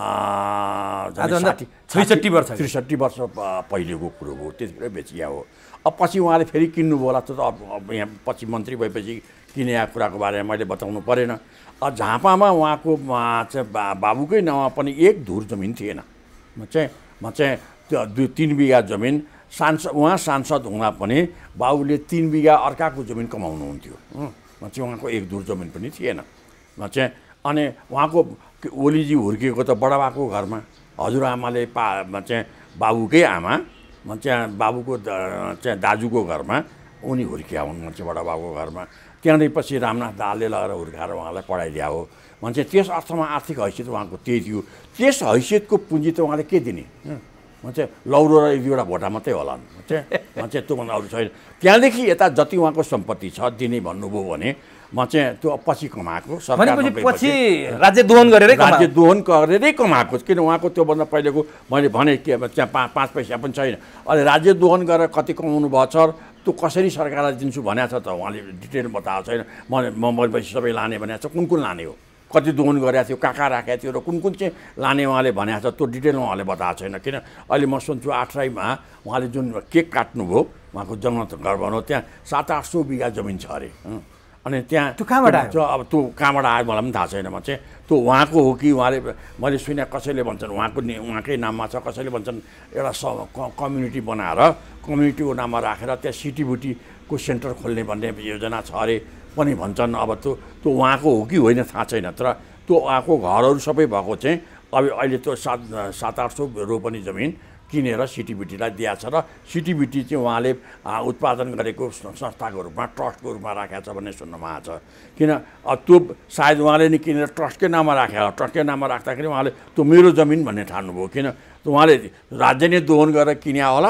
छैसठी वर्ष त्रिसठी वर्ष पहिलेको कुरो हो, त्यतिखेर बेचिया हो। अब पछि उहाँले फेरि किन्नुभयो होला, त अब यहाँ पछि मन्त्री भएपछि किने कुराको बारेमा मैले बताउनु परेन। झापामा उहाँको चाहिँ बा बाबुकै नाउँमा पनि एक धुर जमिन थिएन। म चाहिँ म चाहिँ त्यो दुई तिन बिघा जमिन सांसद उहाँ सांसद हुँदा पनि बाबुले तिन बिघा अर्काको जमिन कमाउनुहुन्थ्यो। म चाहिँ उहाँको एक धुर जमिन पनि थिएन। म चाहिँ अनि उहाँको ओलीजी हुर्किएको त बडाबाको घरमा, हजुरआमाले पा चाहिँ बाबुकै आमा म चाहिँ बाबुको चाहिँ दाजुको घरमा उनी हुर्किया हुन्। म चाहिँ बडाबाबुको घरमा त्यहाँदेखि पछि रामनाथ दाहालले लगेर हुर्काएर उहाँलाई पढाइदिया हो। म चाहिँ त्यस अर्थमा आर्थिक हैसियत उहाँको त्यही थियो। त्यस हैसियतको पुँजी त उहाँले के दिने? म चाहिँ लौरो र एक दुईवटा भोटा मात्रै होला। म चाहिँ म चाहिँ त्योभन्दा अरू छैन। त्यहाँदेखि यता जति उहाँको सम्पत्ति छ दिने भन्नुभयो भने म चाहिँ त्यो पछि कमाएको सरकार पछि राज्य दोहन गरेरै राज्य दोहन गरेरै कमाएको, किन उहाँको त्योभन्दा पहिलेको मैले भने के त्यहाँ पाँच पाँच पैसा पनि छैन। अहिले राज्य दोहन गरेर कति कमाउनु भएको छ, त्यो कसरी सरकारलाई दिन्छु भनेको छ त उहाँले डिटेल बताएको छैन। म मैले पैसा सबै लाने भनेको छ, कुन कुन लाने हो, कति दोहन गरेको थियो, कहाँ कहाँ राखेको थियो र कुन कुन चाहिँ लाने उहाँले भनेको छ, त्यो डिटेलमा उहाँले बताएको छैन। किन अहिले म सुन्छु आठराईमा उहाँले जुन केक काट्नुभयो उहाँको जन्म घर भनौँ त्यहाँ सात आठ सौ बिघा जमिन छ अरे। अनि त्यहाँ त्यो कहाँबाट आयो? अब त्यो कहाँबाट आयो मलाई पनि थाहा छैन। म चाहिँ त्यो उहाँको हो कि उहाँले, मैले सुने कसैले भन्छन् उहाँको उहाँकै नाममा छ, कसैले भन्छन् एउटा स कम्युनिटी बनाएर कम्युनिटीको नाममा राखेर त्यहाँ सिटीबुटीको सेन्टर खोल्ने भन्ने योजना छ अरे पनि भन्छन्। अब त्यो त्यो उहाँको हो कि होइन थाहा छैन, तर त्यो उहाँको घरहरू सबै भएको चाहिँ अब अहिले त्यो सात सात आठ सौ रोपनी जमिन किनेर सिटीबिटीलाई दिएको छ र सिटीबिटी चाहिँ उहाँले उत्पादन गरेको संस्थाको रूपमा ट्रस्टको रूपमा राखेको छ भन्ने सुन्नमा आएको छ। किन त्यो सायद उहाँले नि किनेर ट्रस्टकै नाममा राखेको, ट्रस्टकै नाममा राख्दाखेरि उहाँले त्यो मेरो जमिन भन्ने ठान्नुभयो। किन उहाँले राज्य नै दोहन गरेर किन्या होला,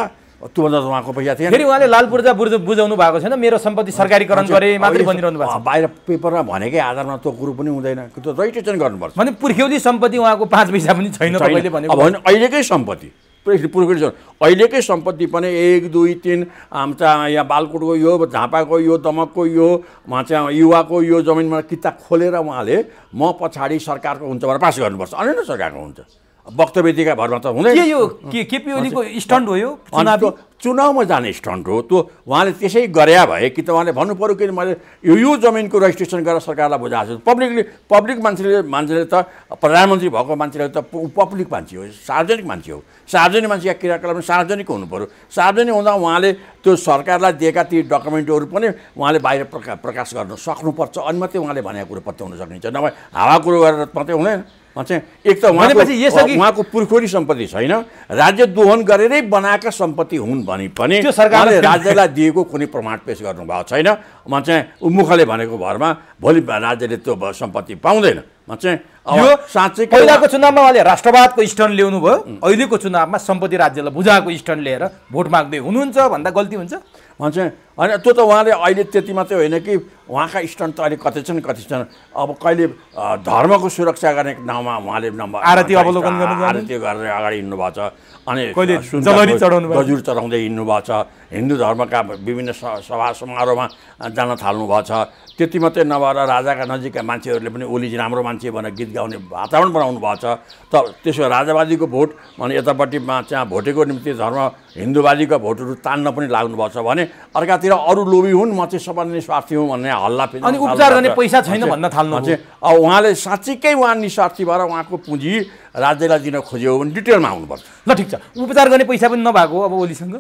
त्योभन्दा त उहाँको पैसा थिएन। फेरि उहाँले लाल पूर्जा बुझाउनु भएको छैन, मेरो सम्पत्ति सरकारीकरण गरे मात्रै भनिरहनु भएको छ। बाहिर पेपरमा भनेकै आधारमा त्यो कुरो पनि हुँदैन, त्यो रजिस्ट्रेसन गर्नुपर्छ। भने पुर्ख्यौली सम्पत्ति उहाँको पाँच पैसा पनि छैन तपाईँले भनेको। अब भने अहिलेकै सम्पत्ति पुर्ख्यौली अहिलेकै सम्पत्ति पनि एक दुई तिन चाहिँ यहाँ बालकोटको यो, झापाको यो, दमकको यो, चाहिँ युवाको यो जमिनमा किताब खोलेर उहाँले म पछाडि सरकारको हुन्छ भनेर पास गर्नुपर्छ, अनि नै सरकारको हुन्छ। वक्तव्यका भरमा त हुँदैन। के यो के केपी ओलीको स्टन्ट हो यो? चुनावी चुनावमा जाने स्टन्ट हो त्यो। उहाँले त्यसै गरे भए कि त उहाँले भन्नु पऱ्यो कि मैले यो यो जमिनको रजिस्ट्रेसन गरेर सरकारलाई बुझाएको छु। पब्लिकले पब्लिक मान्छेले मान्छेले त प्रधानमन्त्री भएको मान्छेले त पब्लिक मान्छे हो, सार्वजनिक मान्छे हो। सार्वजनिक मान्छेका क्रियाकलाप सार्वजनिक हुनु पऱ्यो। सार्वजनिक हुँदा उहाँले त्यो सरकारलाई दिएका ती डकुमेन्टहरू पनि उहाँले बाहिर प्रका प्रकाश गर्न सक्नुपर्छ, अनि मात्रै उहाँले भनेको कुरो पत्याउन सकिन्छ। नभए हावा कुरो गरेर मात्रै हुँदैन। चाहिँ एक त उहाँको उहाँको पुर्खौली सम्पत्ति छैन, राज्य दोहन गरेरै बनाएका सम्पत्ति हुन् भने पनि सरकारले राज्यलाई दिएको कुनै प्रमाण पेश गर्नुभएको छैन। म चाहिँ मुखले भनेको भरमा भोलि राज्यले त्यो सम्पत्ति पाउँदैन। म चाहिँ यो साँच्चै पहिलाको चुनावमा उहाँले राष्ट्रवादको स्टन्ट ल्याउनु भयो, अहिलेको चुनावमा सम्पत्ति राज्यलाई बुझाएको स्टन्ट लिएर भोट माग्दै हुनुहुन्छ भन्दा गल्ती हुन्छ? म चाहिँ होइन, त्यो त उहाँले अहिले त्यति मात्रै होइन कि उहाँका स्टन्ट त अहिले कति छन् कति छन्। अब कहिले धर्मको सुरक्षा गर्ने नाउँमा उहाँले नम्बर आरती अवलोकन गर्नु आरती गरेर अगाडि हिँड्नुभएको छ, अनि जलरी चढाउनु गजुर चढाउँदै हिँड्नुभएको छ, हिन्दू धर्मका विभिन्न सभा समारोहमा जान थाल्नु भएको छ। त्यति मात्रै नभएर राजाका नजिकका मान्छेहरूले पनि ओलीजी राम्रो मान्छे भनेर गीत गाउने वातावरण बनाउनु भएको छ। त त्यसो राजावादीको भोट भने यतापट्टिमा चाहिँ भोटेको निम्ति धर्म हिन्दूवादीका भोटहरू तान्न पनि लाग्नु भएको छ भने अर्कातिर अरू लोभी हुन्, म चाहिँ सबभन्दा निस्वार्थी हुँ भन्ने हल्ला फेरि अनि उपचार गर्ने पैसा छैन भन्न थाल्नु चाहिँ अब उहाँले साँच्चीकै उहाँ निस्वार्थी भएर उहाँको पुँजी राज्यलाई दिन खोज्यो भने डिटेलमा आउनुपर्छ। ल ठिक छ, उपचार गर्ने पैसा पनि नभएको अब ओलीसँग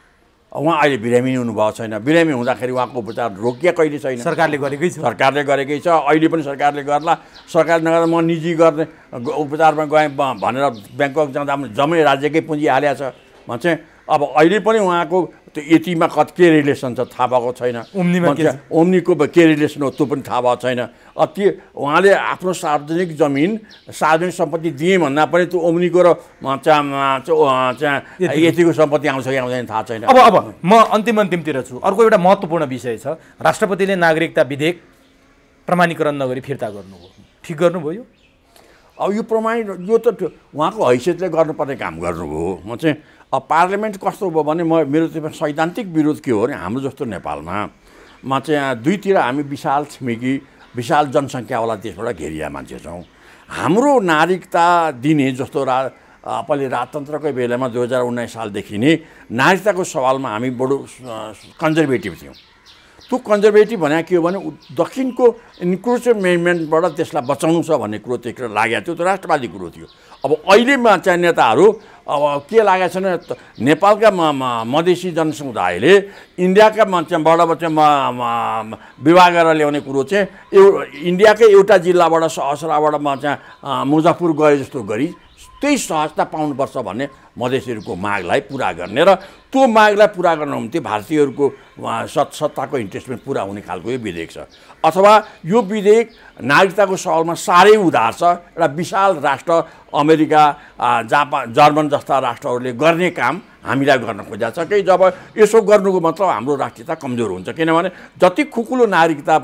उहाँ अहिले बिरामी हुनुभएको छैन। बिरामी हुँदाखेरि उहाँको उपचार रोकिया कहिले छैन, सरकारले गरेकै छ। सरकारले गरेकै छ, अहिले पनि सरकारले गर्ला। सरकारले नगरेर म निजी गर्ने उपचारमा गएँ भनेर ब्याङ्कक जाँदा जम्मै राज्यकै पुँजी हालेको छ। म चाहिँ अब अहिले पनि उहाँको त्यो यतिमा कति के रिलेसन छ थाहा भएको छैन। ओम्नीमा ओम्नीको के रिलेसन हो त्यो पनि थाहा भएको छैन। त्यो उहाँले आफ्नो सार्वजनिक जमिन सार्वजनिक सम्पत्ति दिएँ भन्दा पनि त्यो ओम्नीको र चाहिँ यतिको सम्पत्ति आउँछ कि आउँदैन थाहा छैन। अब अब म अन्तिम अन्तिमतिर छु। अर्को एउटा महत्त्वपूर्ण विषय छ, राष्ट्रपतिले नागरिकता विधेयक प्रमाणीकरण नगरी फिर्ता गर्नुभयो, ठिक गर्नुभयो यो? अब यो प्रमाणित यो त उहाँको हैसियतले गर्नुपर्ने काम गर्नुभयो। म चाहिँ अब पार्लियामेन्ट कस्तो भयो भने म मेरो चाहिँ सैद्धान्तिक विरोध के हो भने हाम्रो जस्तो नेपालमा म चाहिँ दुईतिर हामी विशाल छिमेकी विशाल जनसङ्ख्यावाला देशबाट घेरिया मान्छे छौँ। हाम्रो नागरिकता दिने जस्तो रा पहिला राजतन्त्रकै बेलामा दुई हजार उन्नाइस सालदेखि नै नागरिकताको सवालमा हामी बडो कन्जर्भेटिभ थियौँ। त्यो कन्जर्भेटिभ भने के हो भने दक्षिणको इन्क्लुसिभ मेन्टबाट त्यसलाई बचाउनु छ भन्ने कुरो त्यतिखेर लागेको थियो, त्यो राष्ट्रवादी कुरो थियो। अब अहिलेमा चाहिँ नेताहरू अब के लागेको छ भने नेपालका मधेसी जनसमुदायले इन्डियाका मान्छेबाट चाहिँ विवाह गरेर ल्याउने कुरो चाहिँ एउ इन्डियाकै एउटा जिल्लाबाट सहसराबाट म चाहिँ मुजफ्फर गए जस्तो गरी त्यही सहजता पाउनुपर्छ भन्ने मधेसीहरूको मागलाई पुरा गर्ने र त्यो मागलाई पुरा गर्न हुन्थ्यो भारतीयहरूको सत् सत्ताको इन्ट्रेस्टमेन्ट पुरा हुने खालको यो विधेयक छ। अथवा यो विधेयक नागरिकताको सवालमा साह्रै उधार छ। एउटा विशाल राष्ट्र अमेरिका जापान जर्मन जस्ता राष्ट्रहरूले गर्ने काम हामीलाई गर्न खोजेको छ कि जब यसो गर्नुको मतलब हाम्रो राष्ट्रियता कमजोर हुन्छ। किनभने जति खुकुलो नागरिकता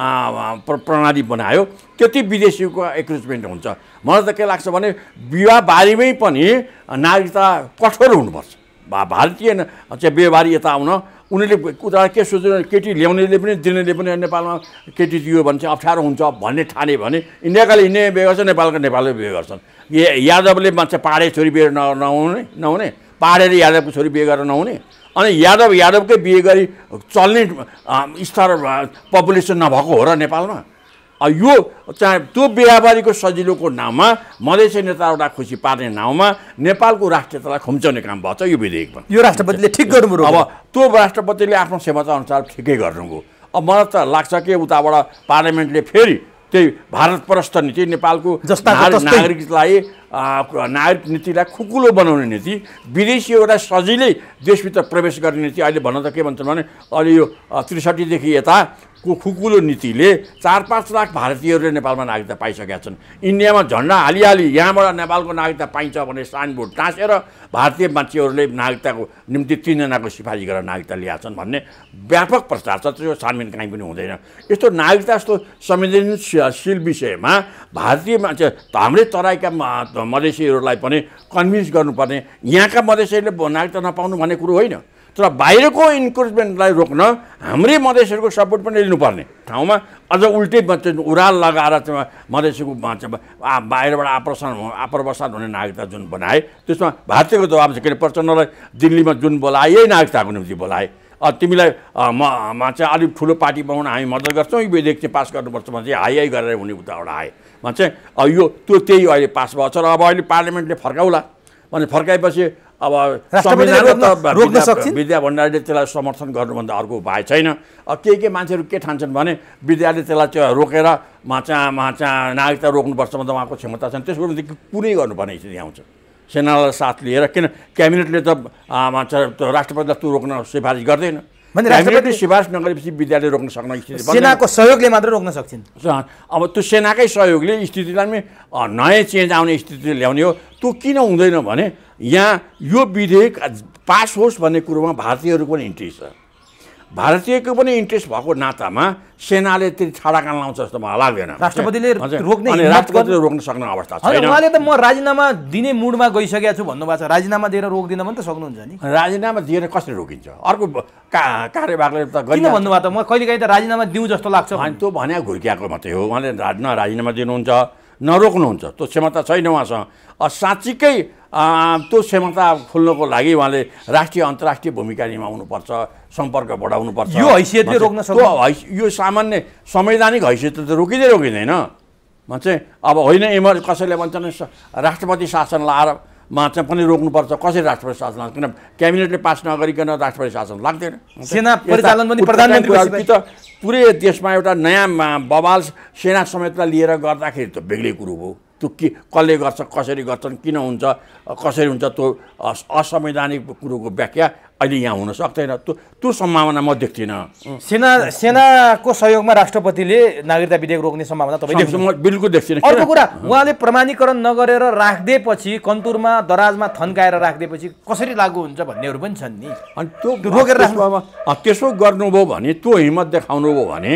प्रणाली बनायो त्यति विदेशीको एन्क्रोचमेन्ट हुन्छ। मलाई त के लाग्छ भने विवाह बारीमै पनि नागरिकता कठोर हुनुपर्छ। भा भारतीय चाहिँ बेवारी यता आउन उनीहरूले उता के सोच्नु केटी ल्याउनेले पनि दिनेले पनि नेपालमा केटी दियो भने चाहिँ अप्ठ्यारो हुन्छ भन्ने ठाने भने इन्डियाकाले हिँड्ने बिहे गर्छ, नेपालका नेपालले बिहे गर्छन्। यादवले मान्छे पाहाडे छोरी बिहे नहुने नहुने पाहाडेर यादवको छोरी बिहे गरेर नहुने, अनि यादव यादवकै बिहे गरी चल्ने स्तर पपुलेसन नभएको हो र नेपालमा। यो चाहिँ त्यो बिहाबारीको सजिलोको नाममा मधेसी नेताहरूलाई खुसी पार्ने नाउँमा नेपालको राष्ट्रियतालाई खुम्चाउने काम भएको छ यो विधेयकमा। यो राष्ट्रपतिले ठिक गर्नुभयो। अब त्यो राष्ट्रपतिले आफ्नो क्षमता अनुसार ठिकै गर्नुभयो। अब मलाई त लाग्छ कि उताबाट पार्लियामेन्टले फेरि त्यही भारत परस्त नीति नेपालको नागरिकलाई नागरिक नीतिलाई खुकुलो बनाउने नीति, विदेशीहरूलाई सजिलै देशभित्र प्रवेश गर्ने नीति। अहिले भन्न त के भन्छन् भने अहिले यो त्रिसठीदेखि यता को खुकुलो नीतिले चार पाँच लाख भारतीयहरूले नेपालमा नागरिकता पाइसकेका छन्। इन्डियामा झन्डा हालिहाली यहाँबाट नेपालको नागरिकता पाइन्छ भने साइनबोर्ड टाँसेर भारतीय मान्छेहरूले नागरिकताको निम्ति तिनजनाको सिफारिस गरेर नागरिकता ल्याएका छन् भन्ने व्यापक प्रचार छ। त्यो छानबिन कहीँ पनि हुँदैन। यस्तो नागरिकता जस्तो संवेदनशील विषयमा भारतीय मान्छे हाम्रै तराईका मधेसीहरूलाई पनि कन्भिन्स गर्नुपर्ने, यहाँका मधेसीहरूले नागरिकता नपाउनु भन्ने कुरो होइन। तर बाहिरको इन्क्रोचमेन्टलाई रोक्न हाम्रै मधेसीहरूको सपोर्ट पनि लिनुपर्ने ठाउँमा अझ उल्टै उराल लगाएर मधेसीको बाहिरबाट आप्रसन आप्रवासन हुने नागरिकता जुन बनाए त्यसमा भारतीयको दबाब छ। किन प्रचण्डलाई दिल्लीमा जुन बोलाए यही नागरिकताको निम्ति बोलाए। तिमीलाई म चाहिँ अलिक ठुलो पार्टी बनाउन हामी मद्दत गर्छौँ, यो विधेयक चाहिँ पास गर्नुपर्छ भने चाहिँ हाई हाई गरेर हुने उताबाट आए म चाहिँ यो त्यो त्यही अहिले पास भएको छ। र अब अहिले पार्लियामेन्टले फर्काउला भने फर्काएपछि अब विद्या भण्डारीले त्यसलाई समर्थन गर्नुभन्दा अर्को उपाय छैन। केही केही मान्छेहरू के ठान्छन् भने विद्याले त्यसलाई चाहिँ रोकेर माचा माचा नागरिकता रोक्नुपर्छ भन्दा उहाँको क्षमता छैन। त्यसको निम्ति कुनै गर्नुपर्ने स्थिति आउँछ सेनालाई साथ लिएर। किन क्याबिनेटले त माचा राष्ट्रपतिलाई त्यो रोक्न सिफारिस गर्दैन। क्याबिनेटले सिफारिस नगरेपछि विद्याले रोक्न सक्ने स्थिति सेनाको सहयोगले मात्र रोक्न सक्छन्। अब त्यो सेनाकै सहयोगले स्थितिलाई नयाँ चेन्ज आउने स्थिति ल्याउने हो। त्यो किन हुँदैन भने यहाँ यो विधेयक पास होस् भन्ने कुरोमा भारतीयहरूको पनि इन्ट्रेस्ट छ। भारतीयको पनि इन्ट्रेस्ट भएको नातामा सेनाले त्यति छाडा कान लाउँछ जस्तो मलाई लाग्दैन। राष्ट्रपतिले रोक्ने राष्ट्रपतिले रोक्न सक्ने अवस्था छैन। उहाँले त म राजीनामा दिने मुडमा गइसकेको छु भन्नुभएको छ। राजीनामा दिएर रोक्दिन पनि त सक्नुहुन्छ नि। राजीनामा दिएर कसरी रोकिन्छ? अर्को कार्यभागले त किन भन्नुभयो त म कहिलेकाहीँ त राजीनामा दिउँ जस्तो लाग्छ। अनि त्यो भने घुर्किएको मात्रै हो। उहाँले न राजीनामा दिनुहुन्छ नरोक्नुहुन्छ, त्यो क्षमता छैन उहाँसँग। साँच्चीकै त्यो क्षमता खोल्नको लागि उहाँले राष्ट्रिय अन्तर्राष्ट्रिय भूमिका निभाउनुपर्छ, सम्पर्क बढाउनुपर्छ। यो हैसियतले रोक्न सक्छ? यो सामान्य संवैधानिक हैसियत त रोकिँदै रोकिँदैन। म चाहिँ अब होइन एमर कसैले भन्छन् राष्ट्रपति शासन लाएर मा चाहिँ पनि रोक्नुपर्छ। कसरी राष्ट्रपति शासन लाग्छ? किन क्याबिनेटले पास नगरिकन राष्ट्रपति शासन लाग्दैन। सेना परिचालन पनि प्रधानमन्त्री त पुरै देशमा एउटा नयाँ बवाल सेना समेतलाई लिएर गर्दाखेरि त बेग्लै कुरो हो। त्यो के कसले गर्छ, कसरी गर्छन्, किन हुन्छ, कसरी हुन्छ, त्यो असंवैधानिक कुरोको व्याख्या अहिले यहाँ हुन सक्दैन। त्यो त्यो सम्भावना म देख्दिनँ। सेना सेनाको सहयोगमा राष्ट्रपतिले नागरिकता विधेयक रोक्ने सम्भावना तपाईँ देख्नु? म बिल्कुल देख्दिनँ। अर्को कुरा, उहाँले प्रमाणीकरण नगरेर राख्दिएपछि कन्तुरमा दराजमा थन्काएर राख्दिएपछि कसरी लागू हुन्छ भन्नेहरू पनि छन् नि। अनि त्यो रोकेर राख्नुमा त्यसो गर्नुभयो भने, त्यो हिम्मत देखाउनु भयो भने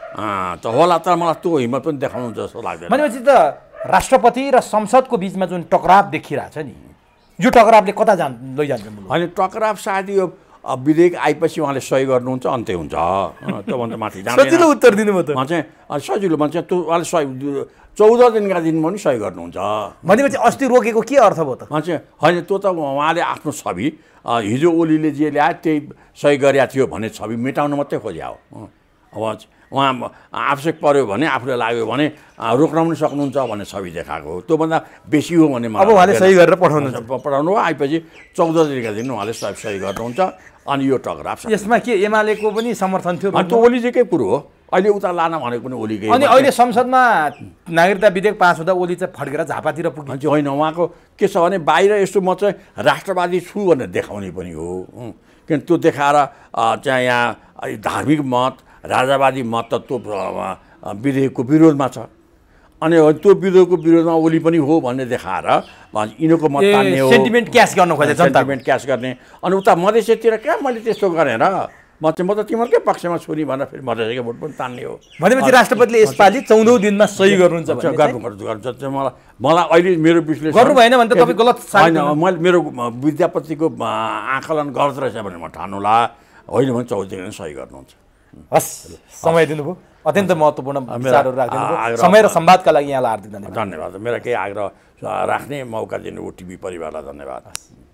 त होला। तर मलाई त्यो हिम्मत पनि देखाउनु जस्तो लाग्दैन। भनेपछि त राष्ट्रपति र संसदको बिचमा जुन टकराव देखिरहेछ नि, यो टकरावले कता जान लैजान्छ? होइन, टकराव सायद यो विधेयक आएपछि उहाँले सही गर्नुहुन्छ, अन्त्य हुन्छ। त्योभन्दा माथि जान्छ। सजिलो उत्तर दिनुभयो त। म चाहिँ सजिलो भन्छ त्यो उहाँले सही चौध दिनका दिन पनि सही गर्नुहुन्छ भनेपछि अस्ति रोकेको के अर्थ भयो त? म चाहिँ होइन, त्यो त उहाँले आफ्नो छवि हिजो ओलीले जे ल्याए त्यही सही गरेका थियो भन्ने छवि मेटाउन मात्रै खोज्या हो। अब उहाँ आवश्यक पर्यो भने, आफूले लाग्यो भने रोक्न पनि सक्नुहुन्छ भन्ने छवि देखाएको हो। त्योभन्दा बेसी हो भने अब उहाँले सही गरेर पठाउनु पठाउनु हो। आएपछि चौध दिनका दिन उहाँले सही गर्नुहुन्छ। अनि यो टकराव यसमा के एमालेको पनि समर्थन थियो? त्यो ओलीजीकै कुरो हो। अहिले उता लान भनेको पनि ओलीकै। अनि अहिले संसदमा नागरिकता विधेयक पास हुँदा ओली चाहिँ फड्केर झापातिर पुग्छ? होइन, उहाँको के छ भने बाहिर यस्तो म चाहिँ राष्ट्रवादी छु भनेर देखाउने पनि हो। किन त्यो देखाएर चाहिँ यहाँ धार्मिक मत, राजावादी मत त त्यो विधेयकको विरोधमा छ। अनि त्यो विधेयकको विरोधमा ओली पनि हो भन्ने देखाएर यिनीहरूको मत तान्ने हो, सेन्टिमेन्ट क्यास गर्न खोजे, सेन्टिमेन्ट क्यास गर्ने। अनि उता मधेसतिर कहाँ मैले त्यस्तो गरेर म चाहिँ म त तिमीहरूकै पक्षमा छोरी भनेर फेरि मधेसकै भोट पनि तान्ने हो। भनेपछि राष्ट्रपतिले यसपालि चौधौँ दिनमा सही गर्नुहुन्छ? गर्नुपर्छ गर्छ मलाई मलाई अहिले मेरो विश्लेषण गर्नु भएन भने त तपाईँ गलत होइन। मैले मेरो विद्यापतिको आकलन गलत रहेछ भने म ठान्नुला, होइन भने चौध दिन सही गर्नुहुन्छ। हस्, समय दिनुभयो, अत्यन्त महत्त्वपूर्ण विचारहरू राखिदिनुभयो। समय र संवादका लागि यहाँलाई हार्दिक धन्यवाद। धन्यवाद। मेरा केही आग्रह राख्ने मौका दिनुभयो टिभी परिवारलाई धन्यवाद।